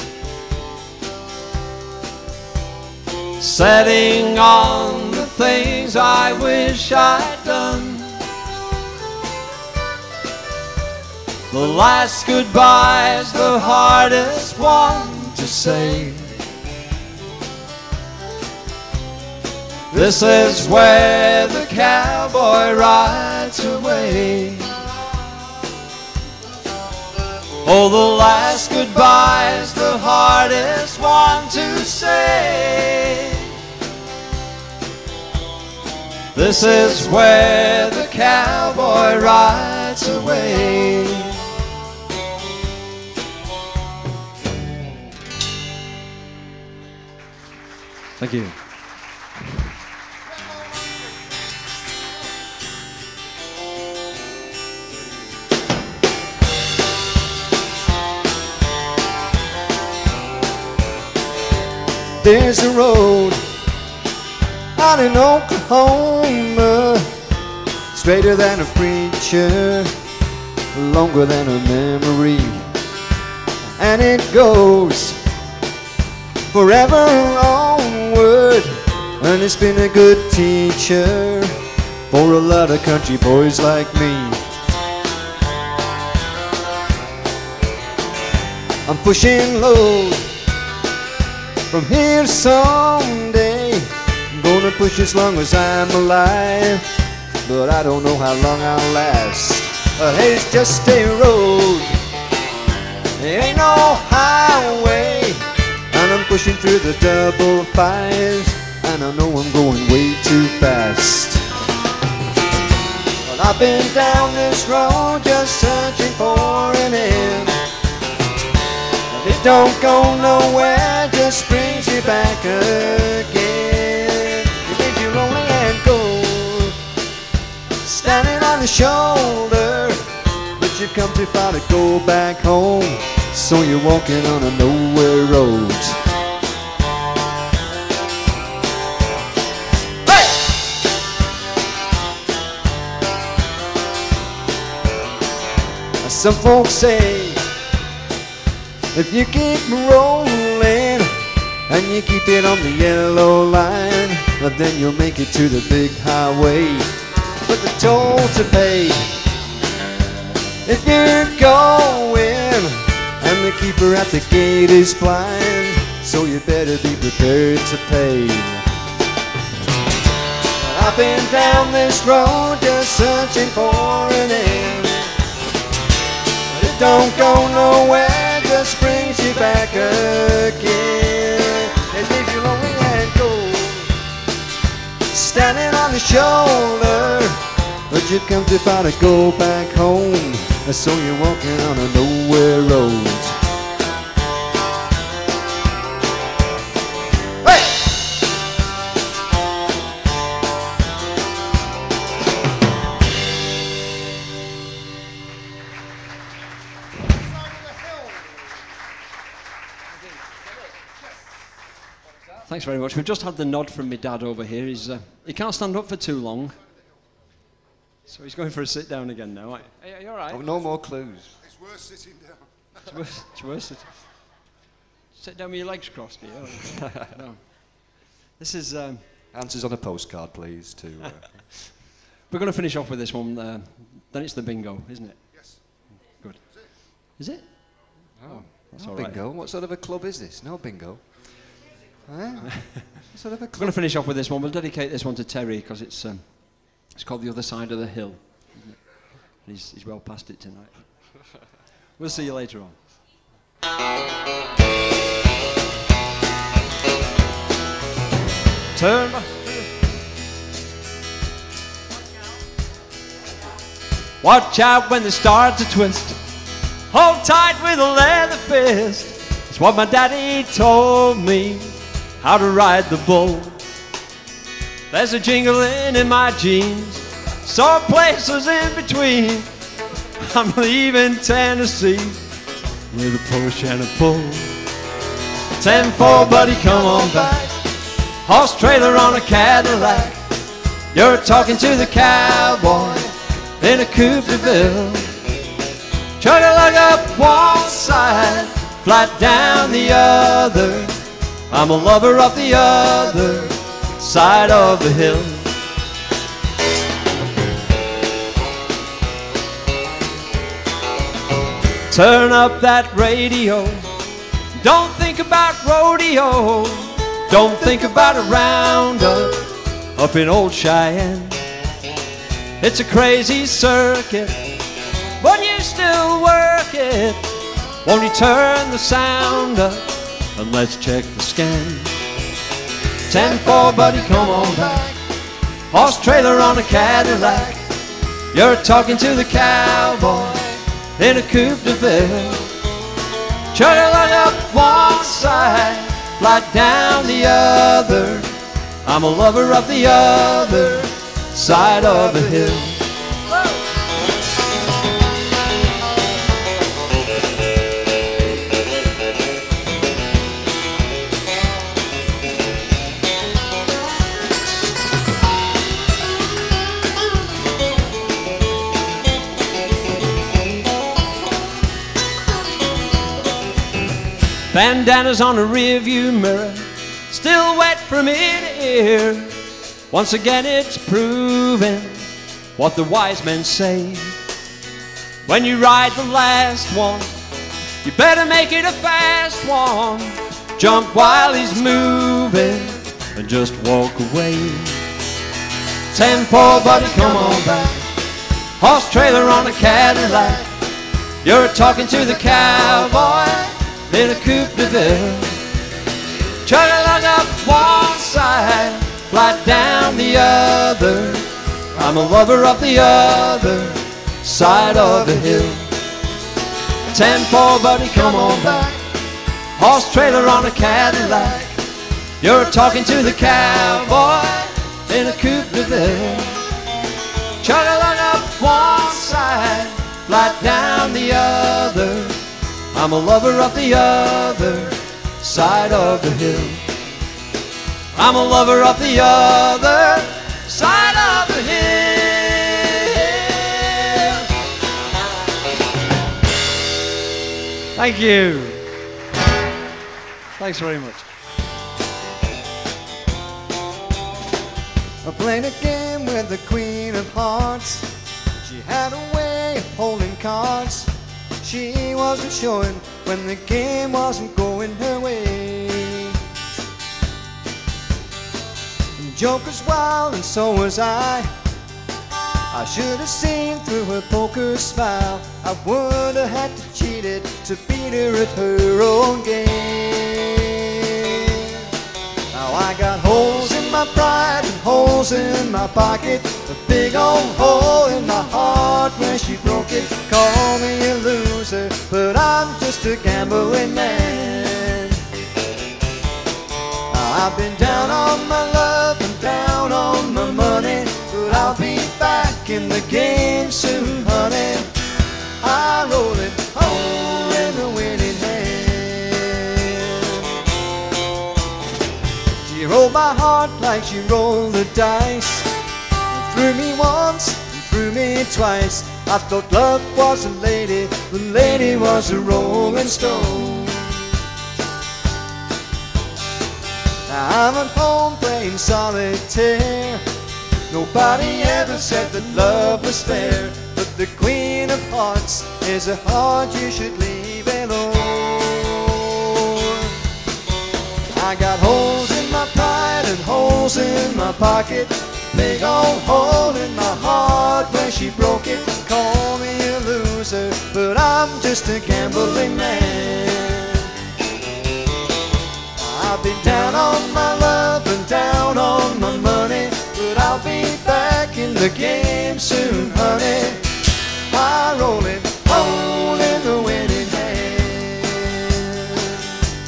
setting on the things I wish I'd done. The last goodbye's the hardest one to say. This is where the cowboy rides away. Oh, the last goodbye's the hardest one to say. This is where the cowboy rides away. Thank you. There's a road out in Oklahoma, straighter than a preacher, longer than a memory, and it goes forever onward, and it's been a good teacher for a lot of country boys like me. I'm pushing low from here someday, I'm gonna push as long as I'm alive, but I don't know how long I'll last. Uh, hey, it's just a road, it ain't no highway, and I'm pushing through the double fives, and I know I'm going way too fast. But I've been down this road just searching for an end. It don't go nowhere, just brings you back again. It leaves you lonely and cold, standing on the shoulder, but you've come too far to go back home, so you're walking on a nowhere road. Hey! Some folks say if you keep rolling and you keep it on the yellow line, then you'll make it to the big highway. But the toll to pay if you're going, and the keeper at the gate is blind, so you better be prepared to pay. I've been down this road just searching for an end, but it don't go nowhere, just brings you back again. It leaves you lonely and cold, standing on the shoulder, but you've come too far to go back home, so you're walking on a nowhere road. Hey! Thanks very much. We've just had the nod from my dad over here. He's, uh, he can't stand up for too long, so he's going for a sit down again now. Hey, are you all right? Oh, no more clues. It's worse sitting down. It's worse. It's worse. Sit, sit down with your legs crossed, do you? No. This is... Um, Answers on a postcard, please. To uh, we're going to finish off with this one. Uh, then it's the bingo, isn't it? Yes. Good. Is it? oh, That's no all right. bingo. What sort of a club is this? No bingo. Huh? What sort of a We're going club? to finish off with this one. We'll dedicate this one to Terry because it's um, it's called The Other Side of the Hill. Isn't it? And he's, he's well past it tonight. We'll see you later on. Turn back. Watch out when they start to twist. Hold tight with a leather fist. It's It's what my daddy told me, how to ride the bull. There's a jingling in my jeans, sore places in between. I'm leaving Tennessee with a push and a pull. ten four, buddy, come on back. Horse trailer on a Cadillac. You're talking to the cowboy in a coupe de ville. Chug-a-lug up one side, flat down the other. I'm a lover of the other side of the hill. Turn up that radio. Don't think about rodeo. Don't think about a roundup up in old Cheyenne. It's a crazy circuit, but you still work it. Won't you turn the sound up and let's check the scan? ten four, buddy, come on back. Horse trailer on a Cadillac. You're talking to the cowboy in a coupe de ville. Chug-a-lug up one side, flat down the other. I'm a lover of the other side of the hill. Bandanas on a rearview mirror, still wet from ear to ear. Once again it's proven what the wise men say. When you ride the last one, you better make it a fast one. Jump while he's moving and just walk away. ten four, buddy, come on back. Horse trailer on a Cadillac. You're talking to the cowboy in a coupe de ville. Chug-a-lug up one side, flat down the other. I'm a lover of the other side of the hill. ten four, buddy, come on back. Horse trailer on a Cadillac. You're talking to the cowboy in a coupe de ville. Chug-a-lug up one side, flat down the other. I'm a lover of the other side of the hill. I'm a lover of the other side of the hill. Thank you. Thanks very much. I played a game with the Queen of Hearts. She had a way of holding cards. She wasn't showing when the game wasn't going her way. And Joker's wild and so was I. I should have seen through her poker smile. I would have had to cheat it to beat her at her own game. Now I got holes in my pride and holes in my pocket. A big old hole in my heart where she broke it. Call me a loser, but I'm just a gambling man. Now I've been down on my love and down on my money, but I'll be back in the game soon, honey. I roll it home in the winning hand. She rolled my heart like she rolled the dice. Threw me once and threw me twice. I thought love was a lady, the lady was a rolling stone. Now I'm at home playing solitaire. Nobody ever said that love was fair, but the Queen of Hearts is a heart you should leave alone. I got holes in my pride and holes in my pocket. Big old hole in my heart where she broke it. Call me a loser, but I'm just a gambling man. I've been down on my love and down on my money, but I'll be back in the game soon, honey. I roll it home in the winning hand.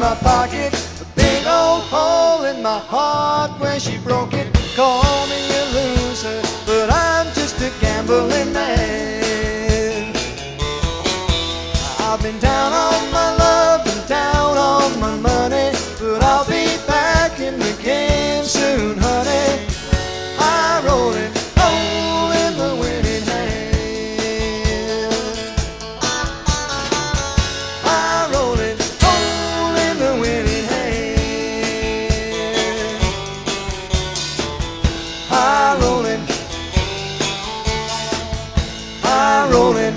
my pocket, a big old hole in my heart where she broke it. Call me a loser, but I'm just a gambling man. I've been down on my love and down on my money, but I'll be back in the game soon, honey. High rolling, hole in the winning hand. High rolling, hole in the winning hand. High rolling, high rolling.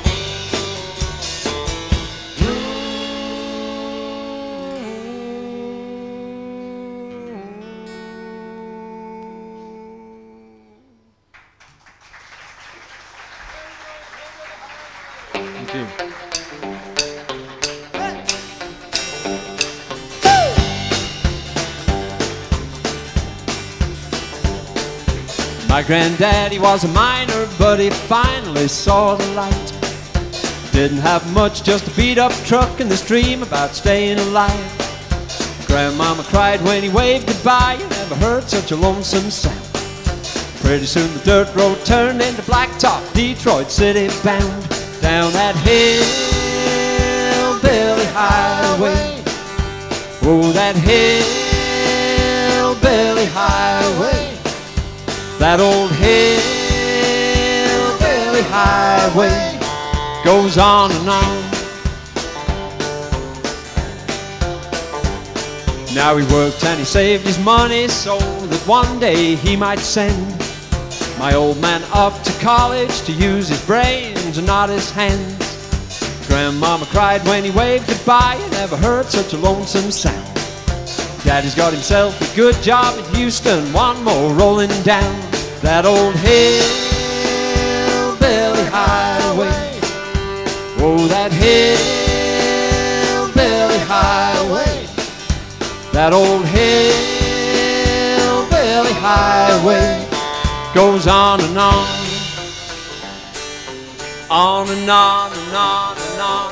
Thank you. My granddaddy was a miner, but he finally saw the light. Didn't have much, just a beat-up truck and this dream about staying alive. Grandmama cried when he waved goodbye. You never heard such a lonesome sound. Pretty soon the dirt road turned into blacktop, Detroit City bound. Down that hillbilly highway, oh, that hillbilly highway, that old hillbilly highway goes on and on. Now he worked and he saved his money so that one day he might send my old man off to college to use his brains and not his hands. Grandmama cried when he waved goodbye. You never heard such a lonesome sound. Daddy's got himself a good job in Houston, one more rolling down that old hillbilly highway. Oh, that hillbilly highway, that old hillbilly highway goes on and on, on and on and on and on.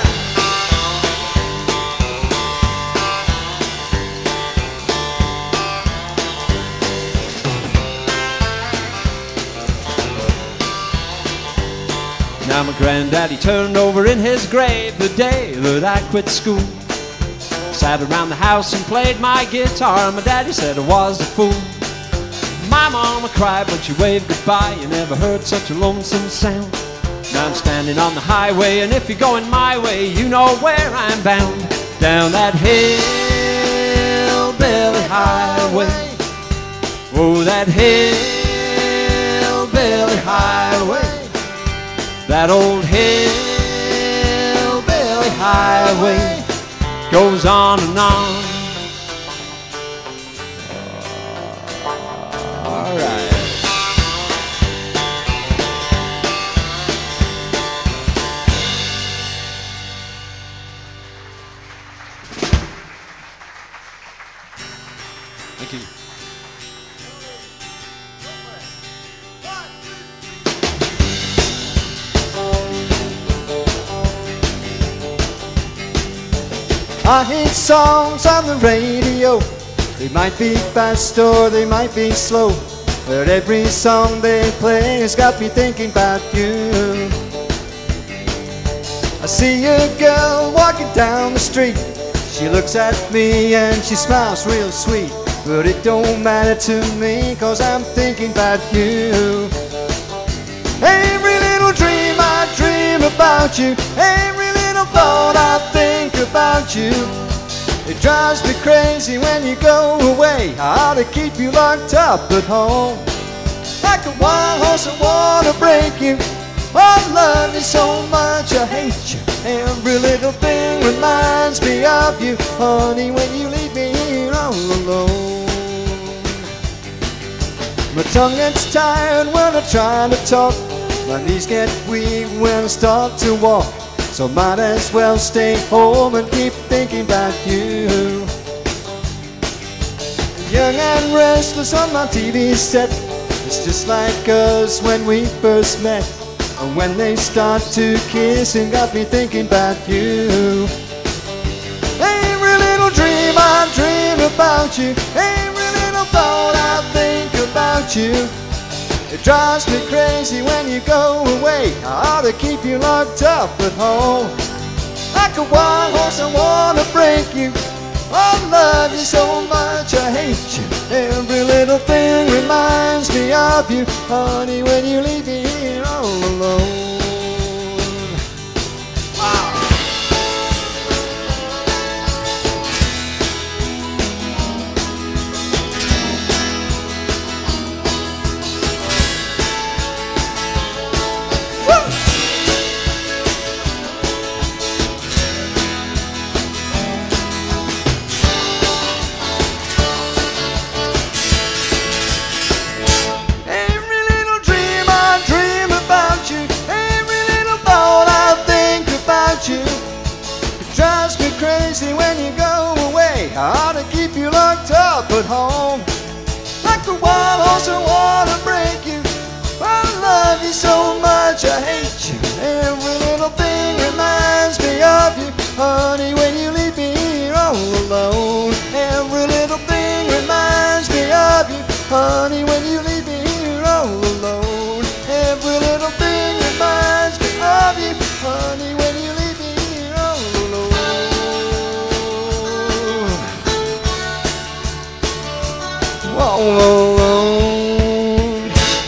Now my granddaddy turned over in his grave the day that I quit school. Sat around the house and played my guitar. My daddy said I was a fool. My mama cried but she waved goodbye. You never heard such a lonesome sound. Now I'm standing on the highway, and if you're going my way, you know where I'm bound. Down that hillbilly highway, oh, that hillbilly highway, that old hillbilly highway goes on and on. All right. Thank you. I hear songs on the radio. They might be fast or they might be slow, but every song they play has got me thinking about you. I see a girl walking down the street. She looks at me and she smiles real sweet, but it don't matter to me, 'cause I'm thinking about you. Every little dream I dream about you, every little thought I think about you. It drives me crazy when you go away. I ought to keep you locked up at home. Like a wild horse I wanna break you. I love you so much I hate you. Every little thing reminds me of you, honey, when you leave me here all alone. My tongue gets tired when I try to talk. My knees get weak when I start to walk. So might as well stay home and keep thinking about you. Young and restless on my T V set. It's just like us when we first met. And when they start to kiss, and got me thinking about you. Every about you. Every little thought I think about you. It drives me crazy when you go away. I ought to keep you locked up at home. Like a wild horse I wanna break you. I love you so much I hate you. Every little thing reminds me of you. Honey, when you leave me here all alone. Crazy when you go away. I ought to keep you locked up at home. Like a wild horse I wanna break you. I love you so much I hate you. Every little thing reminds me of you. Honey, when you leave me here all alone. Every little thing reminds me of you. Honey, when you leave me here all alone. Every little thing reminds me of you. Honey, when you leave me here all alone. All alone.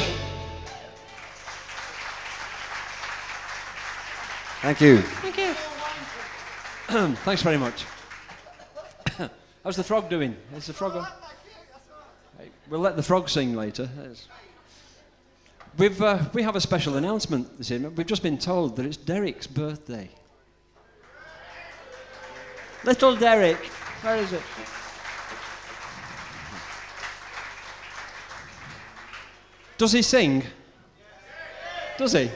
Thank you. Thank you. Thanks very much. How's the frog doing? Is the frog on? Hey, we'll let the frog sing later. We've uh, we have a special announcement this evening. We've just been told that it's Derek's birthday. Little Derek, where is it? Does he sing? Does he?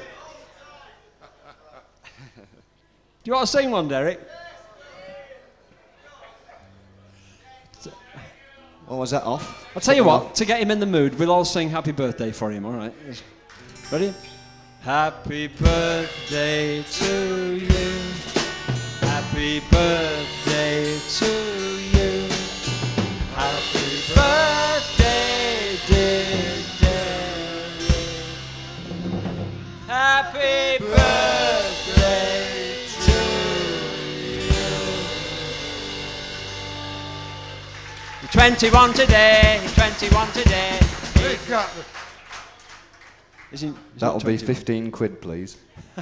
Do you want to sing one, Derek? Or was that off? I'll tell you what, to get him in the mood, we'll all sing happy birthday for him, all right? Ready? Happy birthday to you. Happy birthday to you. Happy birthday, dear Derek. Happy birthday to you. You're twenty-one today, you're twenty-one today. Isn't, That'll be fifteen quid, please.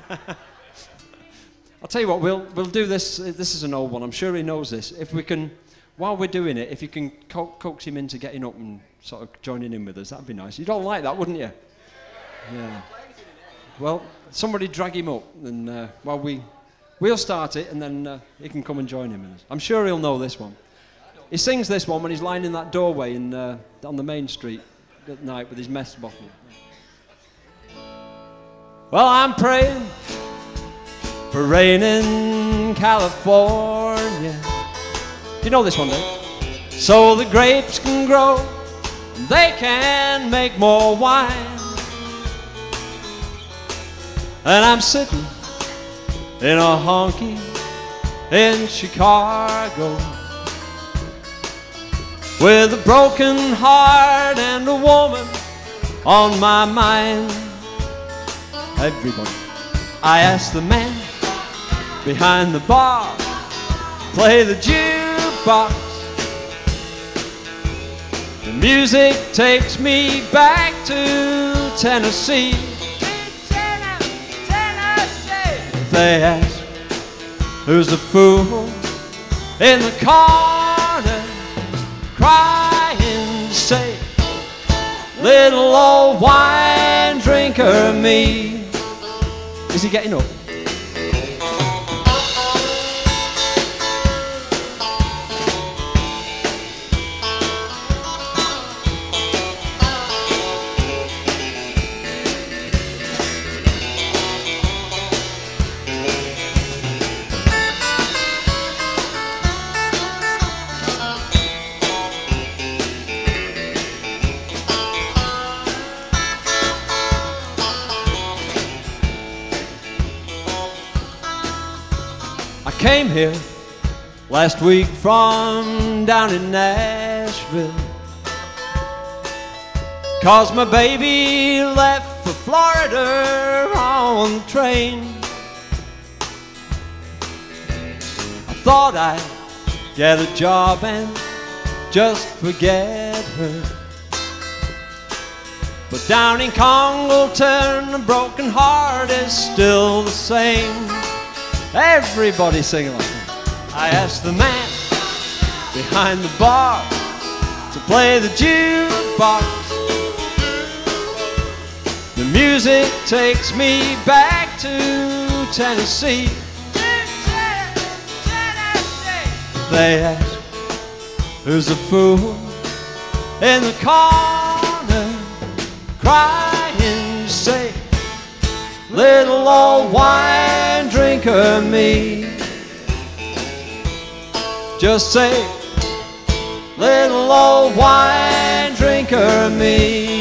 I'll tell you what, we'll we'll do this. This is an old one. I'm sure he knows this. If we can, while we're doing it, if you can co coax him into getting up and sort of joining in with us, that'd be nice. You'd all like that, wouldn't you? Yeah. Well, somebody drag him up, and uh, while we we'll start it, and then uh, he can come and join in with us. I'm sure he'll know this one. He sings this one when he's lying in that doorway in uh, on the main street at night with his mess bottle. Well, I'm praying for rain in California. You know this one, Dave? So the grapes can grow, and they can make more wine. And I'm sitting in a honky in Chicago with a broken heart and a woman on my mind. Everybody, I asked the man behind the bar, play the jukebox. The music takes me back to Tennessee. If they ask who's the fool in the corner crying, say, little old wine drinker me. Is he getting up? Came here last week from down in Nashville. 'Cause my baby left for Florida on the train. I thought I'd get a job and just forget her. But down in Congleton, a broken heart is still the same. Everybody sing along. I asked the man behind the bar to play the jukebox. The music takes me back to Tennessee. They ask, who's the fool in the corner crying? Say, little old wine drinker me. Just say, little old wine drinker me.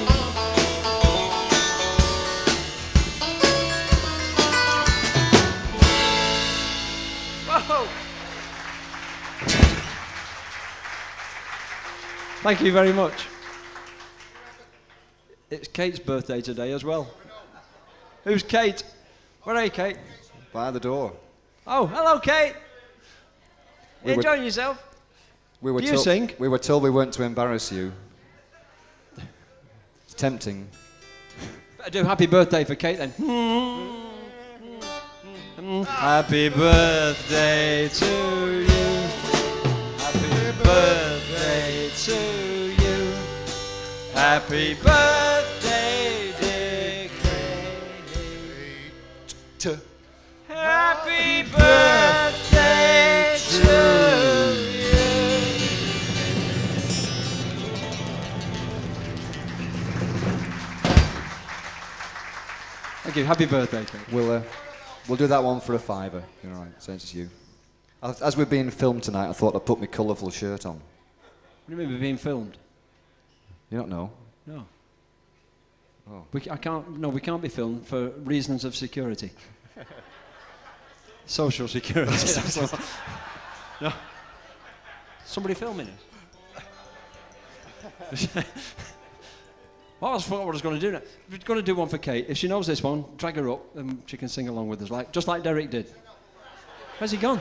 Whoa. Thank you very much. It's Kate's birthday today as well. Who's Kate? Where are you, Kate? By the door. Oh, hello, Kate. We Enjoying were, yourself? we were Do you sing? We were told we weren't to embarrass you. It's tempting. Better do happy birthday for Kate then. Happy birthday to you. Happy birthday to you. Happy birthday, dear Kate. Happy birthday to you. Thank you. Happy birthday, Kate. We'll, uh, we'll do that one for a fiver. You're all right, since it's you. As as we're being filmed tonight, I thought I'd put my colourful shirt on. What do you mean we're being filmed? You don't know? No. Oh. We, I can't, no, we can't be filmed for reasons of security. Social security. No. Somebody filming us. Well, I was thought what I was going to do now. We're going to do one for Kate. If she knows this one, drag her up and she can sing along with us, like just like Derek did. Where's he gone?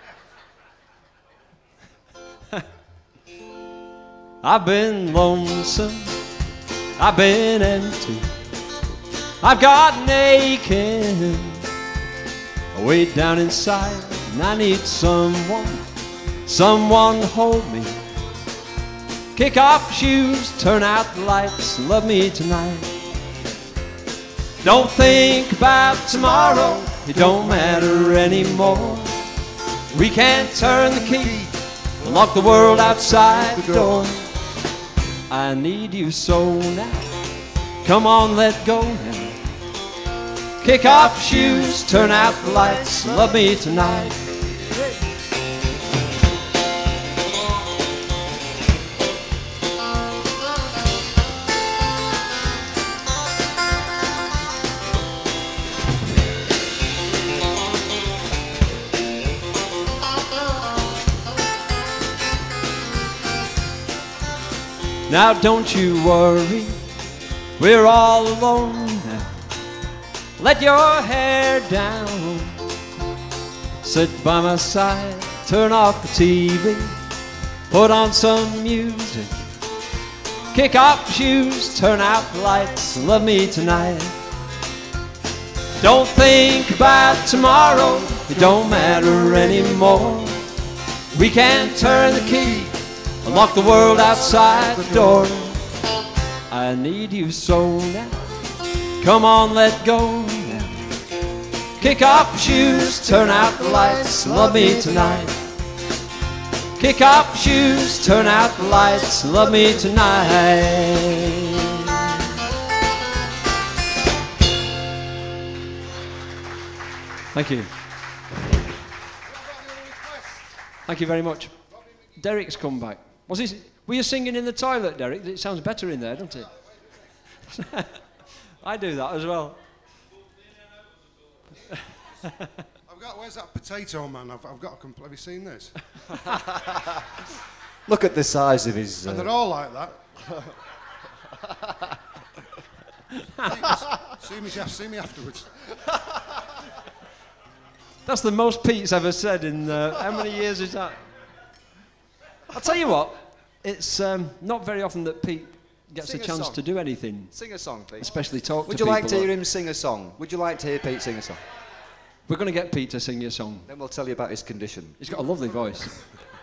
I've been lonesome. I've been empty. I've got naked. Way down inside, and I need someone, someone to hold me. Kick off shoes, turn out the lights, and love me tonight. Don't think about tomorrow, it don't matter anymore. We can't turn the key, and lock the world outside the door. I need you so now, come on, let go now. Kick off shoes, turn out the lights, love me tonight. Now don't you worry, we're all alone now. Let your hair down, sit by my side, turn off the T V, put on some music, kick off shoes, turn out the lights, love me tonight. Don't think about tomorrow, it don't matter anymore. We can't turn the key, unlock the world outside the door. I need you so now, come on, let go now. Kick off your shoes, turn out the lights, love me tonight. Kick off your shoes, turn out the lights, love me tonight. Thank you. Thank you very much. Derek's come back. Was he, were you singing in the toilet, Derek? It sounds better in there, doesn't it? I do that as well. I've got Where's that potato man? I've, I've got a compl- Have you seen this? Look at the size of his... Uh... And they're all like that. see, me, see me afterwards. That's the most Pete's ever said in... Uh, how many years is that? I'll tell you what, it's um, not very often that Pete gets Sing a a chance song. to do anything. Sing a song, Pete. Especially talk Would to you people. like to hear him sing a song? Would you like to hear Pete sing a song? We're going to get Pete to sing you a song. Then we'll tell you about his condition. He's got a lovely voice.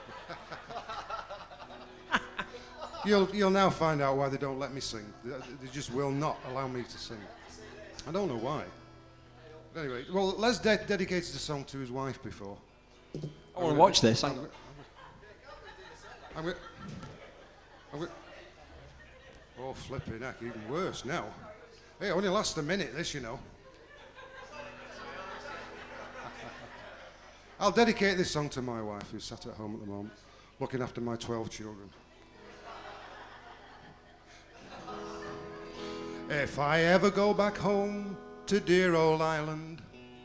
You'll, you'll now find out why they don't let me sing. They, they just will not allow me to sing. I don't know why. But anyway, well, Les de- dedicated the song to his wife before. I want to watch this. I'm, I'm, I'm, I'm, oh, flipping heck, even worse now. Hey, it only lasts a minute, this, you know. I'll dedicate this song to my wife, who's sat at home at the moment, looking after my twelve children. If I ever go back home to dear old Ireland,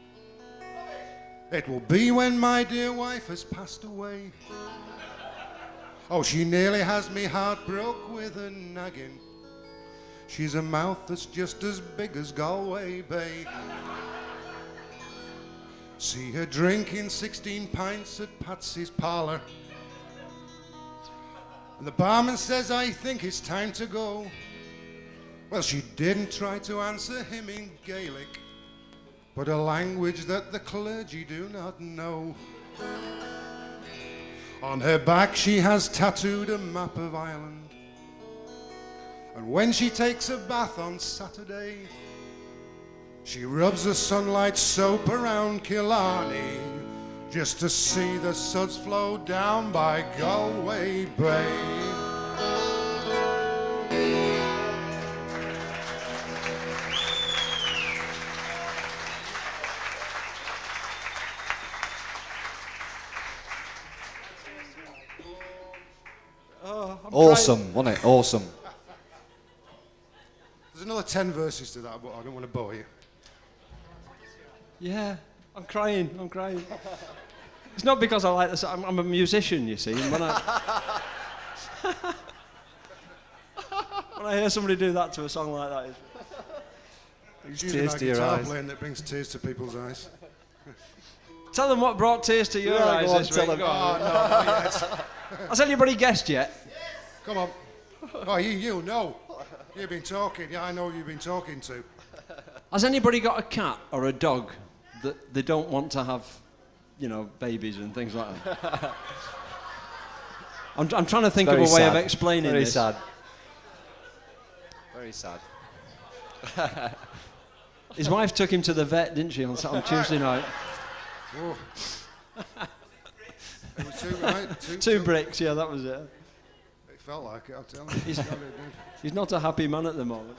it will be when my dear wife has passed away. Oh, she nearly has me heart broke with a nagging. She's a mouth that's just as big as Galway Bay. See her drinking sixteen pints at Patsy's parlour. And the barman says, I think it's time to go. Well, she didn't try to answer him in Gaelic, but a language that the clergy do not know. On her back she has tattooed a map of Ireland, and when she takes a bath on Saturday, she rubs the sunlight soap around Killarney just to see the suds flow down by Galway Bay. Awesome, wasn't it? Awesome. There's another ten verses to that, but I don't want to bore you. Yeah, I'm crying, I'm crying. It's not because I like this, I'm, I'm a musician, you see. And when I, when I hear somebody do that to a song like that, it's, It's usually tears my to your guitar eyes. playing that brings tears to people's eyes. Tell them what brought tears to your Yeah, eyes go on, this tell week. them. Go on. Oh, no, not yet. Has anybody guessed yet? Come on. Oh, you, you know. You've been talking. Yeah, I know who you've been talking to. Has anybody got a cat or a dog that they don't want to have, you know, babies and things like that? I'm, I'm trying to think Very of a way sad. of explaining Very this. sad. Very sad. His wife took him to the vet, didn't she, on, on Tuesday night? Oh. It was two, right? Two, Two bricks, yeah, that was it. It felt like it, I'll tell you. He's- God, it did. He's not a happy man at the moment.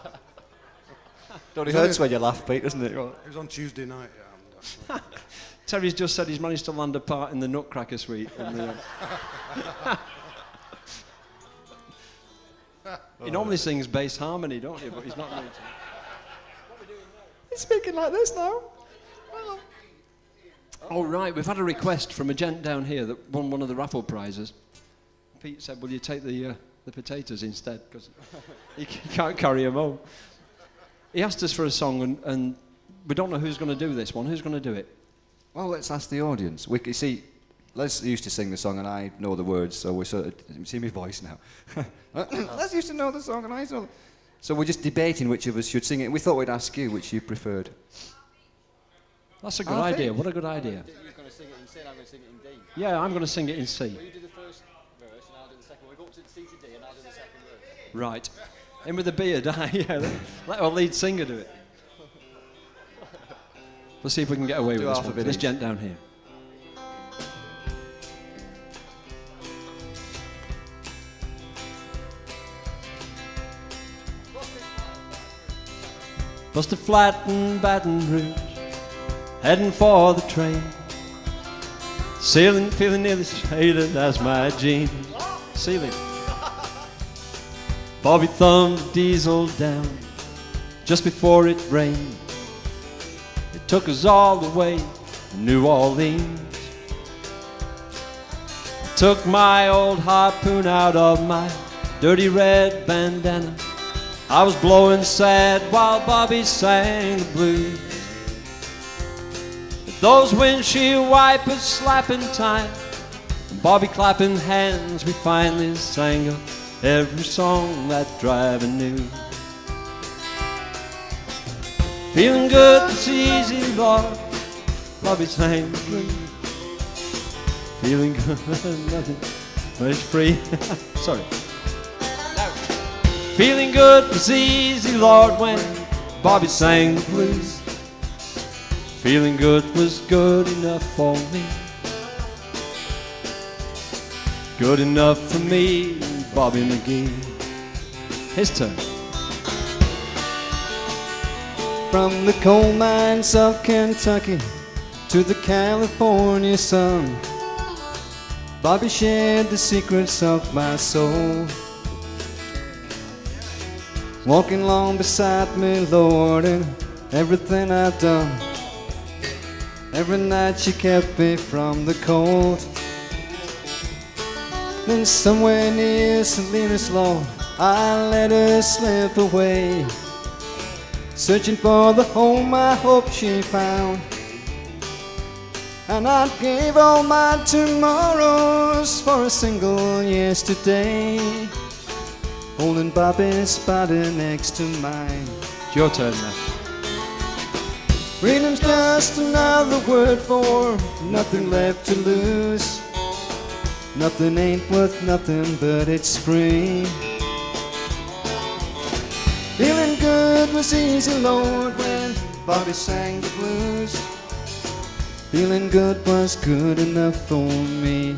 It only It's hurts only- when you laugh, Pete, doesn't it? It was on Tuesday night, yeah. and, uh, Terry's just said he's managed to land a part in the Nutcracker Suite. In the, uh, he normally sings bass harmony, don't you? But he's not going to. He's speaking like this now. Oh, right, we've had a request from a gent down here that won one of the raffle prizes. Pete said, will you take the, uh, the potatoes instead? Because he c- can't carry them home. He asked us for a song, and, and we don't know who's going to do this one. Who's going to do it? Well, let's ask the audience. We, you see, Les used to sing the song and I know the words, so we're sort of, you see my voice now. Les used to know the song and I know. So we're just debating which of us should sing it. We thought we'd ask you which you preferred. That's a good I idea. think- What a good idea. You're going to sing it in C and I'm going to sing it in D. Yeah, I'm going to sing it in C. Well, you do the first verse and I'll do the second. We'll go up to C to D and I'll do the second verse. Right. In with the beard, yeah. Let, let our lead singer do it. Let's see if we can get away Do with this half one. of it This each. gent down here. Busted flat in Baton Rouge, heading for the train. Sailing, feeling nearly shaded as my jeans. Sailing. Bobby thumbed the diesel down just before it rained. It took us all the way New Orleans. Took my old harpoon out of my dirty red bandana. I was blowing sad while Bobby sang the blues. Those windshield wipers slapping time, and Bobby clapping hands, we finally sang up every song that driver knew. Feeling good, it's easy, Lord, Bobby sang the blues. Feeling good, nothing, but it's free. Sorry. No. Feeling good, it's easy, Lord, when Bobby sang the blues. Feeling good was good enough for me. Good enough for me, Bobby McGee. His turn. From the coal mines of Kentucky to the California sun, Bobby shared the secrets of my soul. Walking along beside me, Lord, in everything I've done. Every night she kept me from the cold. Then somewhere near Salinas, Lord, I let her slip away, searching for the home I hope she found. And I gave all my tomorrows for a single yesterday, holding Bobby's body next to mine. It's your turn now. Freedom's just another word for nothing left to lose. Nothing ain't worth nothing, but it's free. Feeling good was easy, Lord, when Bobby sang the blues. Feeling good was good enough for me.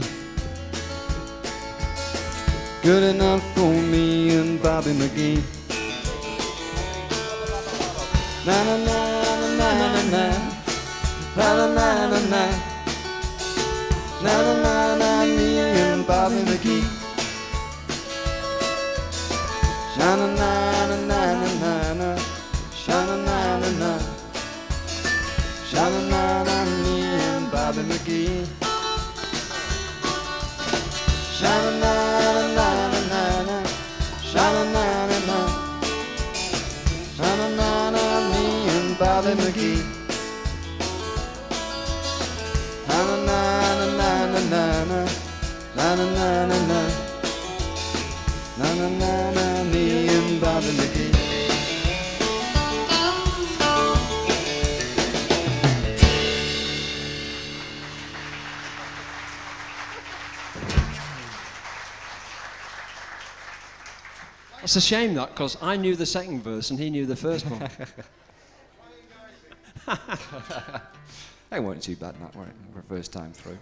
Good enough for me and Bobby McGee. Na na na na na na na na na na na na na na na, me and Bobby McGee. Na na na na na na na, sha na na na na, sha na na na, me and Bobby McGee. Sha na na na na na na, sha na na na na, sha na na na, me and Bobby McGee. Na na na na na na na, na na na na na, na na na na, me and Bobby McGee. It's a shame that, because I knew the second verse and he knew the first one. They weren't too bad, that weren't it, for first time through.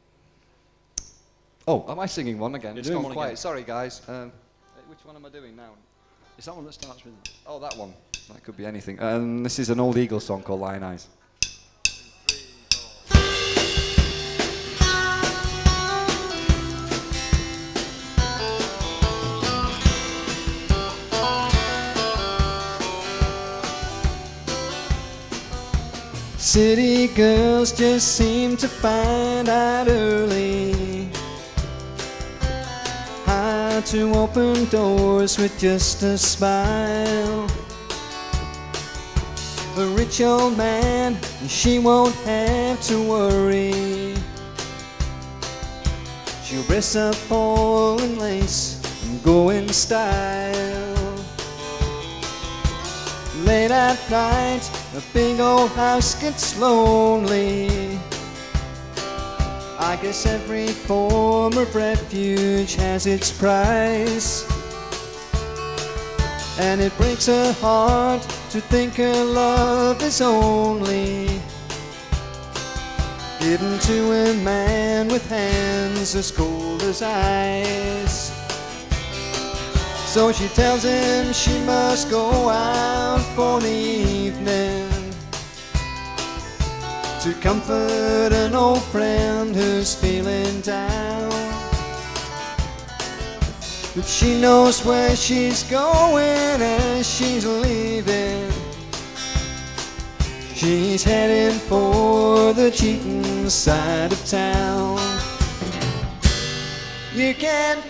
Oh, am I singing one again? You're It's doing gone one quiet. again. Sorry, guys. Um, which one am I doing now? It's that one that starts with... Oh, that one. That could be anything. Um, this is an old Eagles song called Lion Eyes. City girls just seem to find out early how to open doors with just a smile. A rich old man, she won't have to worry. She'll dress up all in lace and go in style. Late at night, a big old house gets lonely. I guess every form of refuge has its price, and it breaks her heart to think her love is only given to a man with hands as cold as ice. So she tells him she must go out for the evening to comfort an old friend who's feeling down. But she knows where she's going as she's leaving. She's heading for the cheating side of town. You can't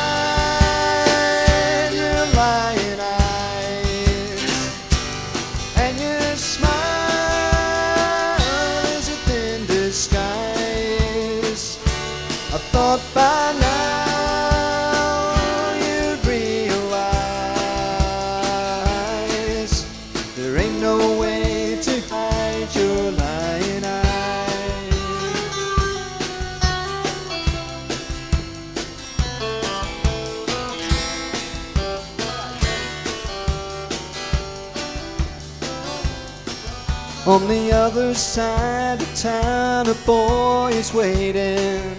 hide your lying eyes, and your smile is a thin disguise. I thought by now you'd realize there ain't no way to hide your lying eyes. On the other side of town, a boy is waiting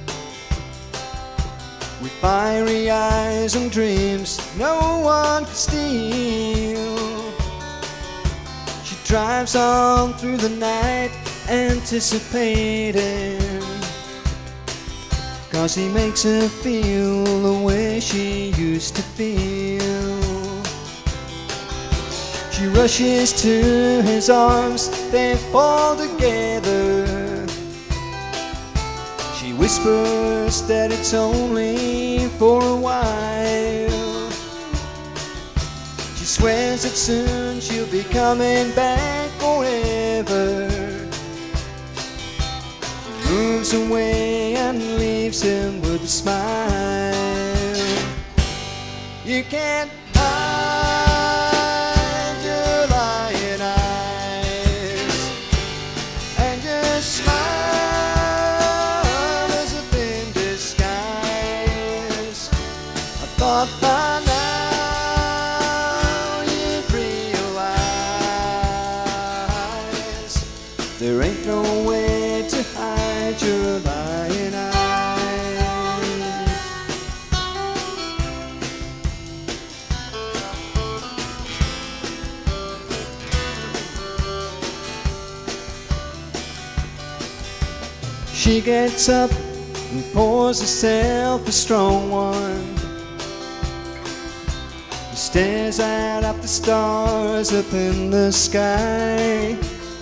with fiery eyes and dreams no one can steal. She drives on through the night anticipating, 'cause he makes her feel the way she used to feel. She rushes to his arms, they fall together. She whispers that it's only for a while. She swears that soon she'll be coming back forever. She moves away and leaves him with a smile. You can't hide your lying eyes, and your smile is a thin disguise. I thought by now you'd realize there ain't no way to hide your lying eyes. She gets up and pours herself a strong one. She stares out at the stars up in the sky.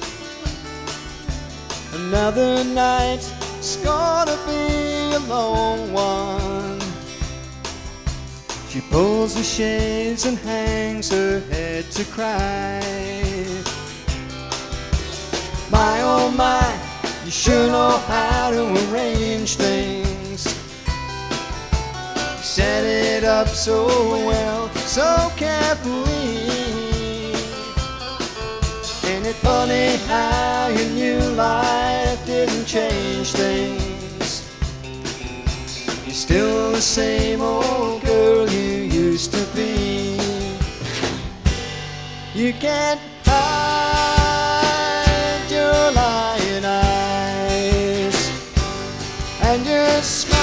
Another night, it's gonna be a long one. She pulls the shades and hangs her head to cry. My oh my, you sure know how to arrange things. You set it up so well, so carefully. Ain't it funny how your new life didn't change things? You're still the same old girl you used to be. You can't hide your lying eyes, and your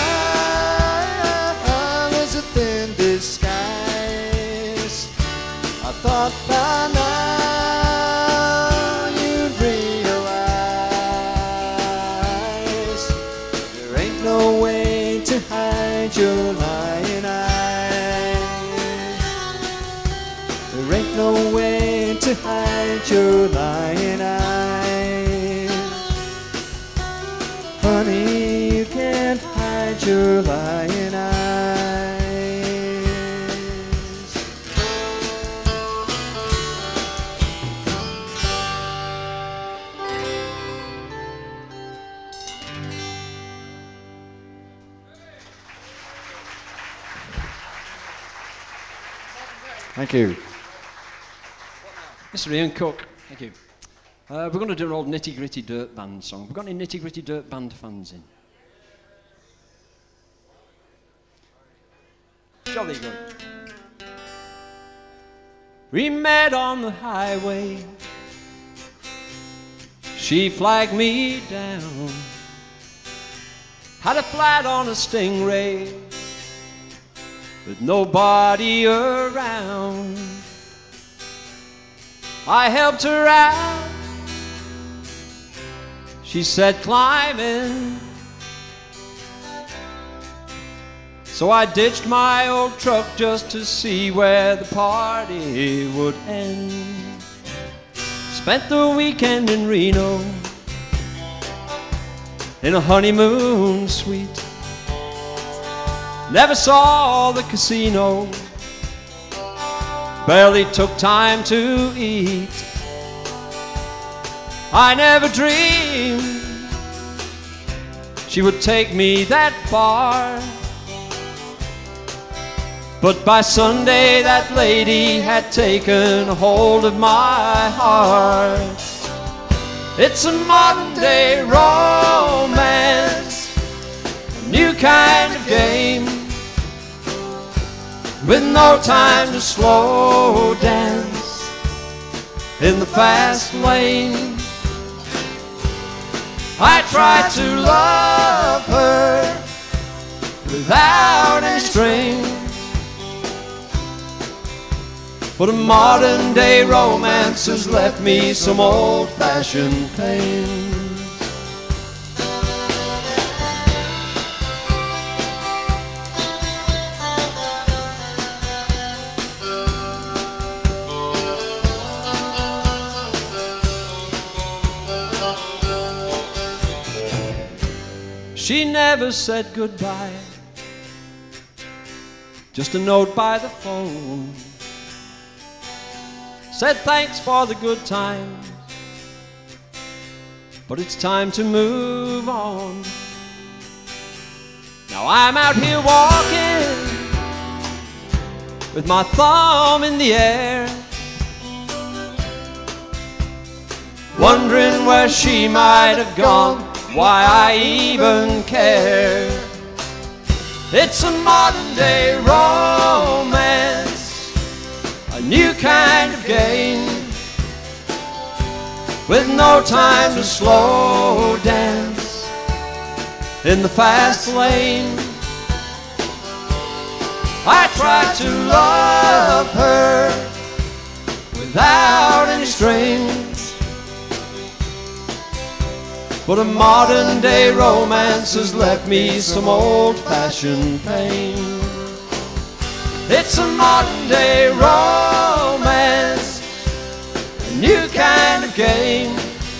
smile is a thin disguise. I thought by now you'd realize there ain't no way to hide your lying eyes. There ain't no way to hide your lying eyes. Honey, you can't hide your lying eyes. Thank you. Mister Ian Cook, thank you. Uh, we're going to do an old Nitty Gritty Dirt Band song. We've got any Nitty Gritty Dirt Band fans in? Jolly good. We met on the highway. She flagged me down. Had a flat on a Stingray with nobody around. I helped her out. She said climbing. So I ditched my old truck just to see where the party would end. Spent the weekend in Reno in a honeymoon suite. Never saw the casino, barely took time to eat. I never dreamed she would take me that far, but by Sunday that lady had taken a hold of my heart. It's a modern day romance, a new kind of game, with no time to slow dance in the fast lane. I tried to love her without any strings, but a modern day romance has left me some old-fashioned pain. She never said goodbye, just a note by the phone. Said thanks for the good times, but it's time to move on. Now I'm out here walking with my thumb in the air, wondering where she might have gone, why I even care. It's a modern day romance, a new kind of game, with no time to slow dance in the fast lane. I tried to love her without any strings, but a modern day romance has left me some old-fashioned pain. It's a modern day romance, a new kind of game,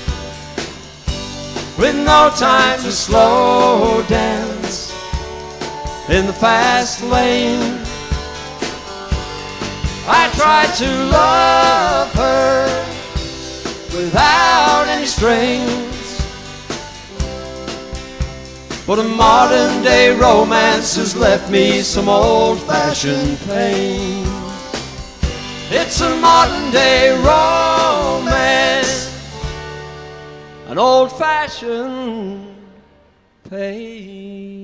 with no time to slow dance in the fast lane. I tried to love her without any strings, but a modern day romance has left me some old-fashioned pain. It's a modern day romance, an old-fashioned pain.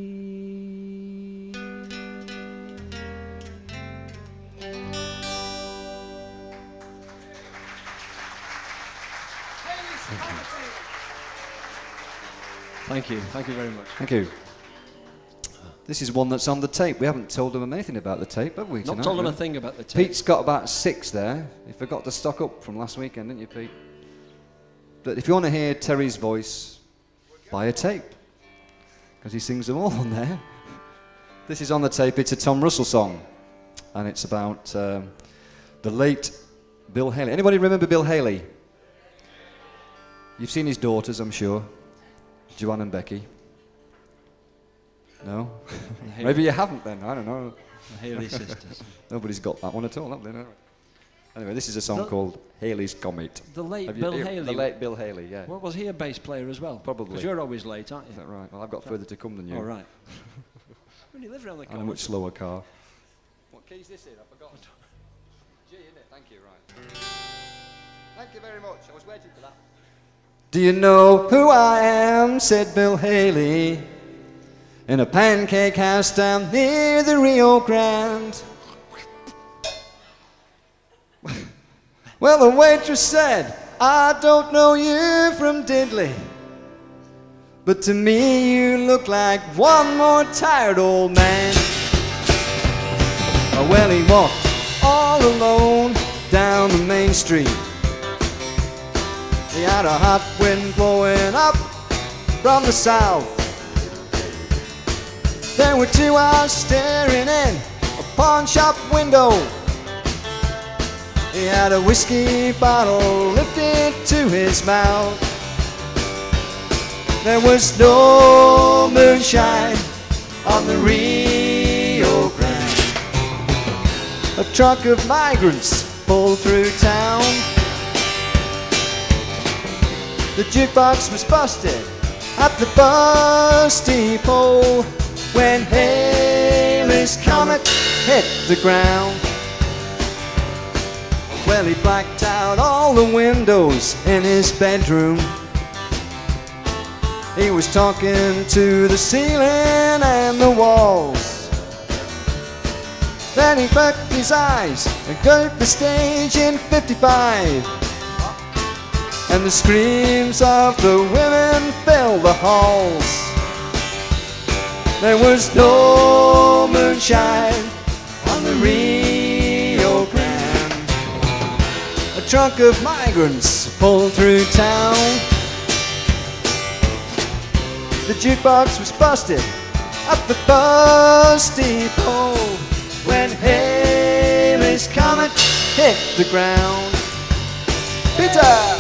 Thank you, thank you very much. Thank you. This is one that's on the tape. We haven't told them anything about the tape, have we? Not tonight, told them really? a thing about the tape. Pete's got about six there. You forgot to stock up from last weekend, didn't you, Pete? But if you want to hear Terry's voice, buy a tape, because he sings them all on there. This is on the tape. It's a Tom Russell song, and it's about um, the late Bill Haley. Anybody remember Bill Haley? You've seen his daughters, I'm sure. Joanne and Becky. No? Maybe you haven't then, I don't know. The Haley sisters. Nobody's got that one at all, have they? No. Anyway, this is a song the, called Haley's Comet. The late you, Bill you, Haley. The late Bill Haley, yeah. Well, was he a bass player as well? Probably. Because you're always late, aren't you? Is that right? Well, I've got further to come than you. All right. When you live around the corner. And a much slower car. What key's this in? I forgot. G, isn't it? Thank you, right. Thank you very much. I was waiting for that. Do you know who I am, said Bill Haley, in a pancake house down near the Rio Grande. Well, the waitress said, I don't know you from diddly, but to me you look like one more tired old man. Well, he walked all alone down the main street. He had a hot wind blowing up from the south. There were two eyes staring in a pawn shop window. He had a whiskey bottle lifted to his mouth. There was no moonshine on the Rio Grande. A truck of migrants pulled through town. The jukebox was busted at the bus depot when Haley's Comet hit the ground. Well, he blacked out all the windows in his bedroom. He was talking to the ceiling and the walls. Then he closed his eyes and got the stage in fifty-five. And the screams of the women filled the halls. There was no moonshine on the Rio Grande. A truck of migrants pulled through town. The jukebox was busted at the bus depot when Haley's Comet hit the ground. Peter!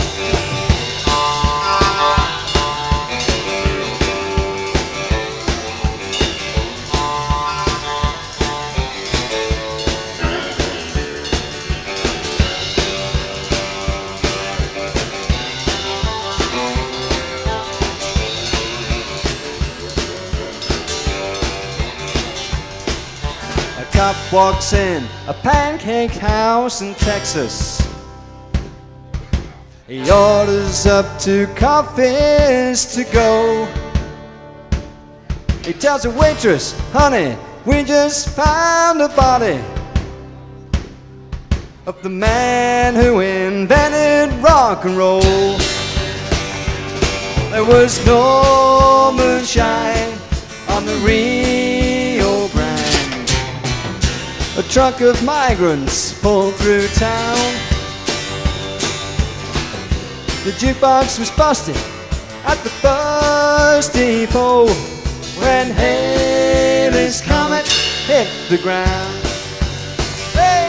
Cop walks in a pancake house in Texas. He orders up two coffees to go. He tells the waitress, honey, we just found a body of the man who invented rock and roll. There was no moonshine on the Rio Grande. A truck of migrants pulled through town. The jukebox was busted at the bus depot when Haley's Comet hit the ground. Hey!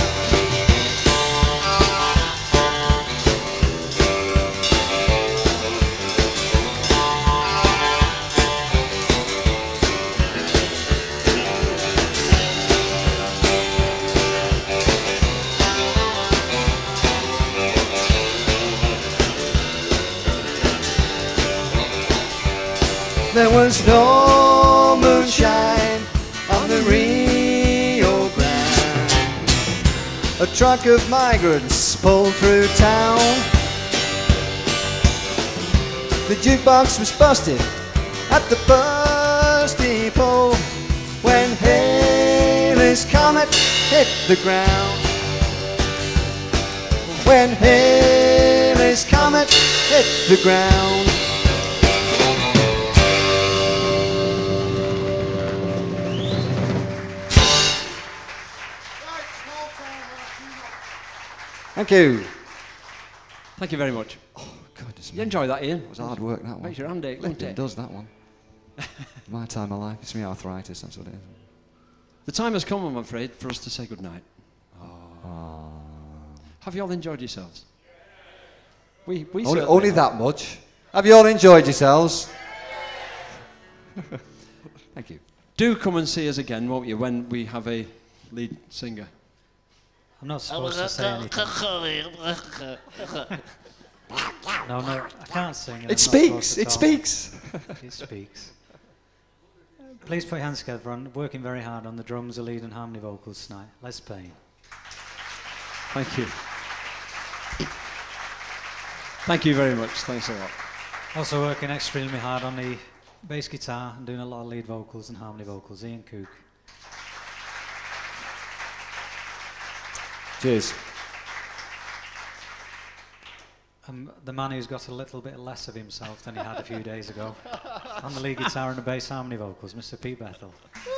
There was no moonshine on the Rio Grande. A truck of migrants pulled through town. The jukebox was busted at the bus depot when Haley's Comet hit the ground. When Haley's Comet hit the ground. Thank you. Thank you very much. Oh, goodness. You enjoy that, Ian? It was hard work, that one. Makes your hand ache, doesn't It it? does, that one. My time of life. It's me arthritis, that's what it is. The time has come, I'm afraid, for us to say goodnight. Oh. Have you all enjoyed yourselves? We, we Only, certainly only have. that much. Have you all enjoyed yourselves? Thank you. Do come and see us again, won't you, when we have a lead singer? I'm not supposed to say anything. No, no, I can't sing. and I'm It not speaks, supposed to it talk. speaks. It speaks. Please put your hands together. I'm working very hard on the drums, the lead and harmony vocals tonight. Les Paine. Thank you. Thank you very much. Thanks a lot. Also working extremely hard on the bass guitar and doing a lot of lead vocals and harmony vocals. Ian Cook. Cheers. Um, the man who's got a little bit less of himself than he had a few days ago. On the lead guitar and the bass harmony vocals, Mister Pete Bethell.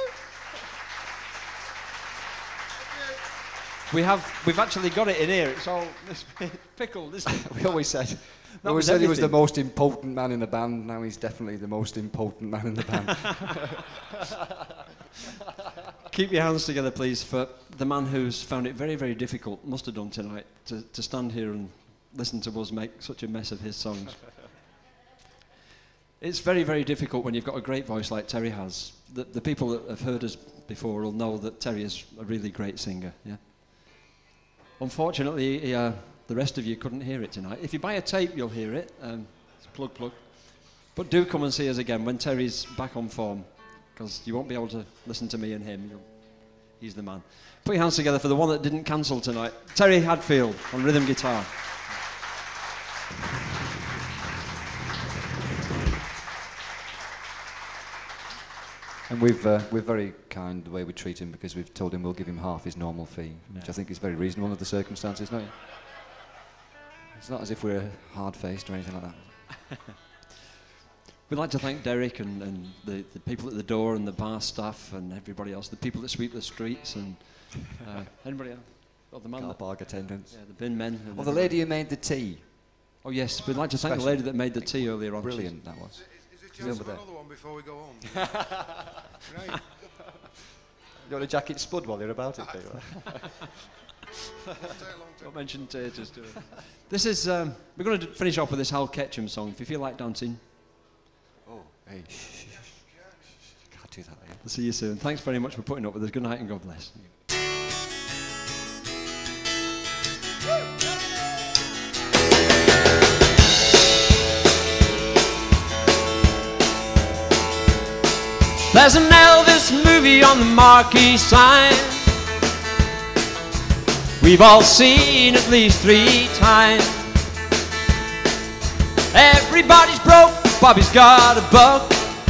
We have, we've actually got it in here. It's all this pickled, isn't it? We always said, we always was said he was the everything. most important man in the band. Now he's definitely the most important man in the band. Keep your hands together, please, for the man who's found it very, very difficult, must have done tonight, to, to stand here and listen to us make such a mess of his songs. It's very, very difficult when you've got a great voice like Terry has. The, the people that have heard us before will know that Terry is a really great singer, yeah. Unfortunately, he, uh, the rest of you couldn't hear it tonight. If you buy a tape, you'll hear it. Um, it's plug, plug. But do come and see us again when Terry's back on form, because you won't be able to listen to me and him. You'll, he's the man. Put your hands together for the one that didn't cancel tonight. Terry Hadfield on rhythm guitar. And we've, uh, we're very kind the way we treat him, because we've told him we'll give him half his normal fee, Yeah. which I think is very reasonable under the circumstances, don't you? It's not as if we're hard-faced or anything like that. We'd like to thank Derek and, and the, the people at the door and the bar staff and everybody else, the people that sweep the streets and uh, anybody else. Oh, the man Car that, park attendants. yeah, the bin men. and Well, the lady who made the tea. Oh yes, we'd like to thank the Special. lady that made the tea earlier on. Brilliant, that was. Is it She's chance over for there. another one before we go home? Right. You want a jacket spud while you're about it, Peter? Won't take long to- Don't mention taters to it. This is, um, we're going to finish off with this Hal Ketchum song. If you feel like dancing, Oh, hey, shh, shh, shh. Can't do that, eh? we'll see you soon. Thanks very much for putting up with us. Good night and God bless. There's an Elvis movie on the marquee sign. We've all seen at least three times. Everybody's broke, Bobby's got a buck.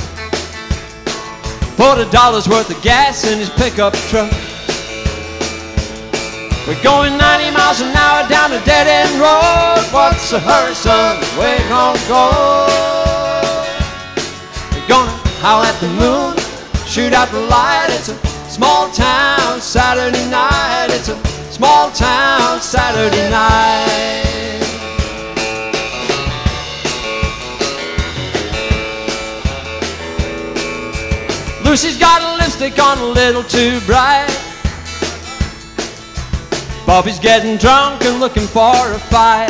Put a dollar's worth of gas in his pickup truck. We're going ninety miles an hour down a dead-end road. What's the hurry, son? Where you gonna go? We're gonna howl at the moon, shoot out the light. It's a small town Saturday night. It's a small town Saturday night. Lucy's got a lipstick on a little too bright. Bobby's getting drunk and looking for a fight.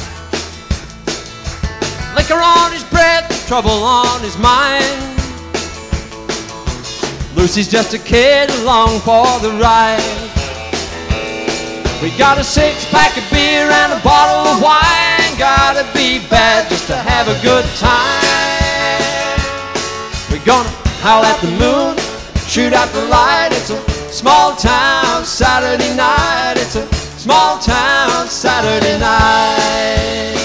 Liquor on his breath, trouble on his mind. Lucy's just a kid along for the ride. We got a six-pack of beer and a bottle of wine. Gotta be bad just to have a good time. We're gonna howl at the moon, shoot out the light. It's a small town Saturday night. It's a small town Saturday night.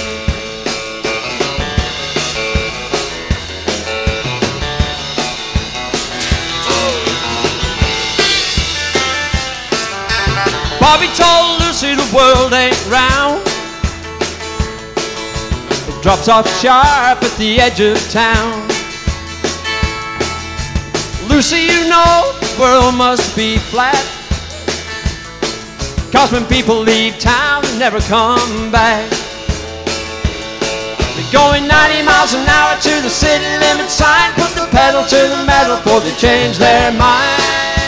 Bobby told Lucy the world ain't round. It drops off sharp at the edge of town. Lucy, you know the world must be flat, 'cause when people leave town they never come back. They're going ninety miles an hour to the city limit sign. Put the pedal to the metal before they change their mind.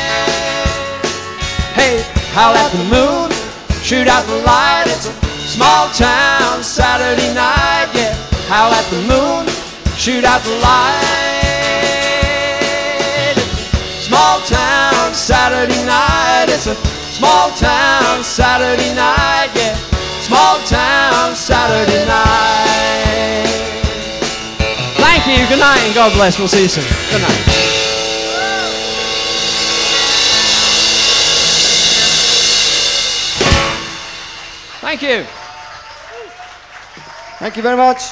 Hey, howl at the moon, shoot out the light. It's a small town Saturday night. Yeah, howl at the moon, shoot out the light. Small town Saturday night. It's a small town Saturday night. Yeah, small town Saturday night. Thank you, good night and God bless. We'll see you soon. Good night. Thank you. Thank you very much.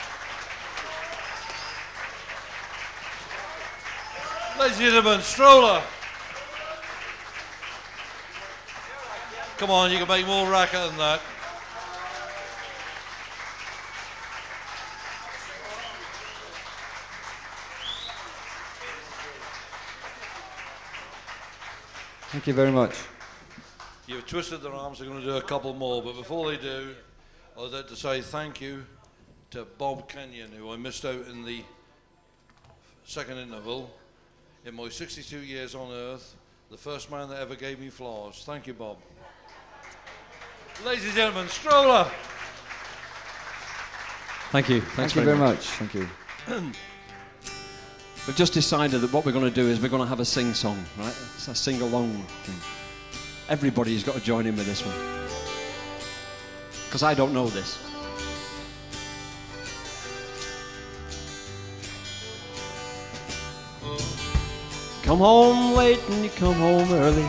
Ladies and gentlemen, Stroller. Come on, you can make more racket than that. Thank you very much. You've twisted their arms, they're going to do a couple more, but before they do, I'd like to say thank you to Bob Kenyon, who I missed out in the second interval. In my sixty-two years on earth, the first man that ever gave me flowers. Thank you, Bob. Ladies and gentlemen, Stroller. Thank you. Thank Thanks you very, very much. much. Thank you. We've just decided that what we're going to do is we're going to have a sing-song, right? It's a sing-along thing. Everybody's got to join in with this one. Because I don't know this. Come home late and you come home early.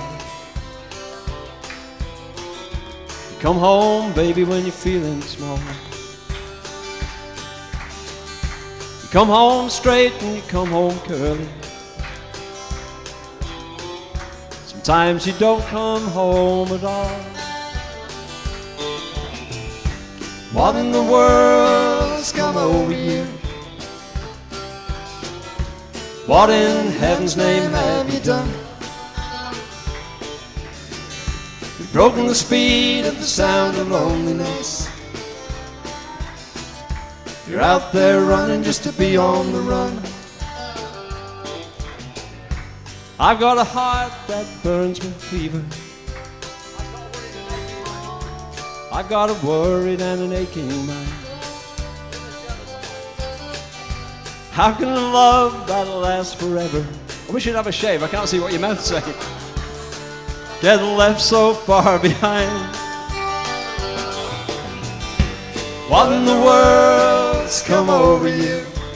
You come home, baby, when you're feeling small. You come home straight and you come home curly. Sometimes you don't come home at all. What in the world's come over you? What in heaven's name have you done? You've broken the speed of the sound of loneliness. You're out there running just to be on the run. I've got a heart that burns with fever. I've got a worried and an aching mind. How can love that last forever? I wish you'd have a shave. I can't see what your mouth's saying. Get left so far behind. What in the world's come over you?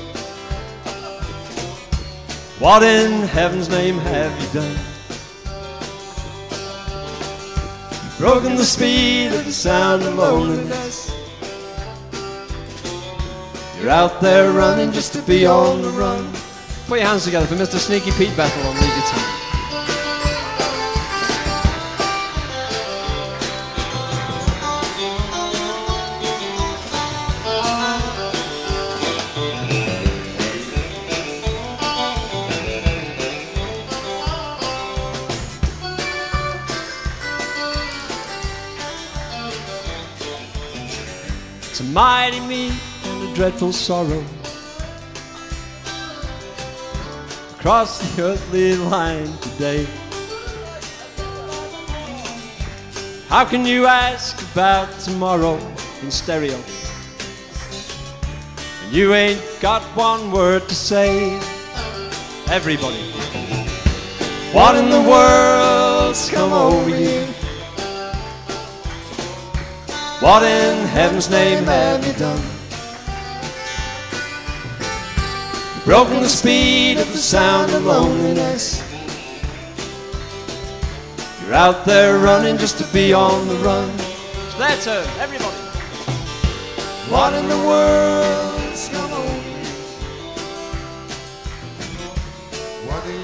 What in heaven's name have you done? You've broken the speed of the sound of loneliness. You're out there running just to be on the run. Put your hands together for Mister Sneaky Pete Bethell on lead guitar. It's a mighty me and a dreadful sorrow across the earthly line today. How can you ask about tomorrow in stereo and you ain't got one word to say? Everybody, what in the world's come over you? What in heaven's name have you done? You've broken the speed of the sound of loneliness. You're out there running just to be on the run. It's their turn, everybody. What in the world's come over you? What in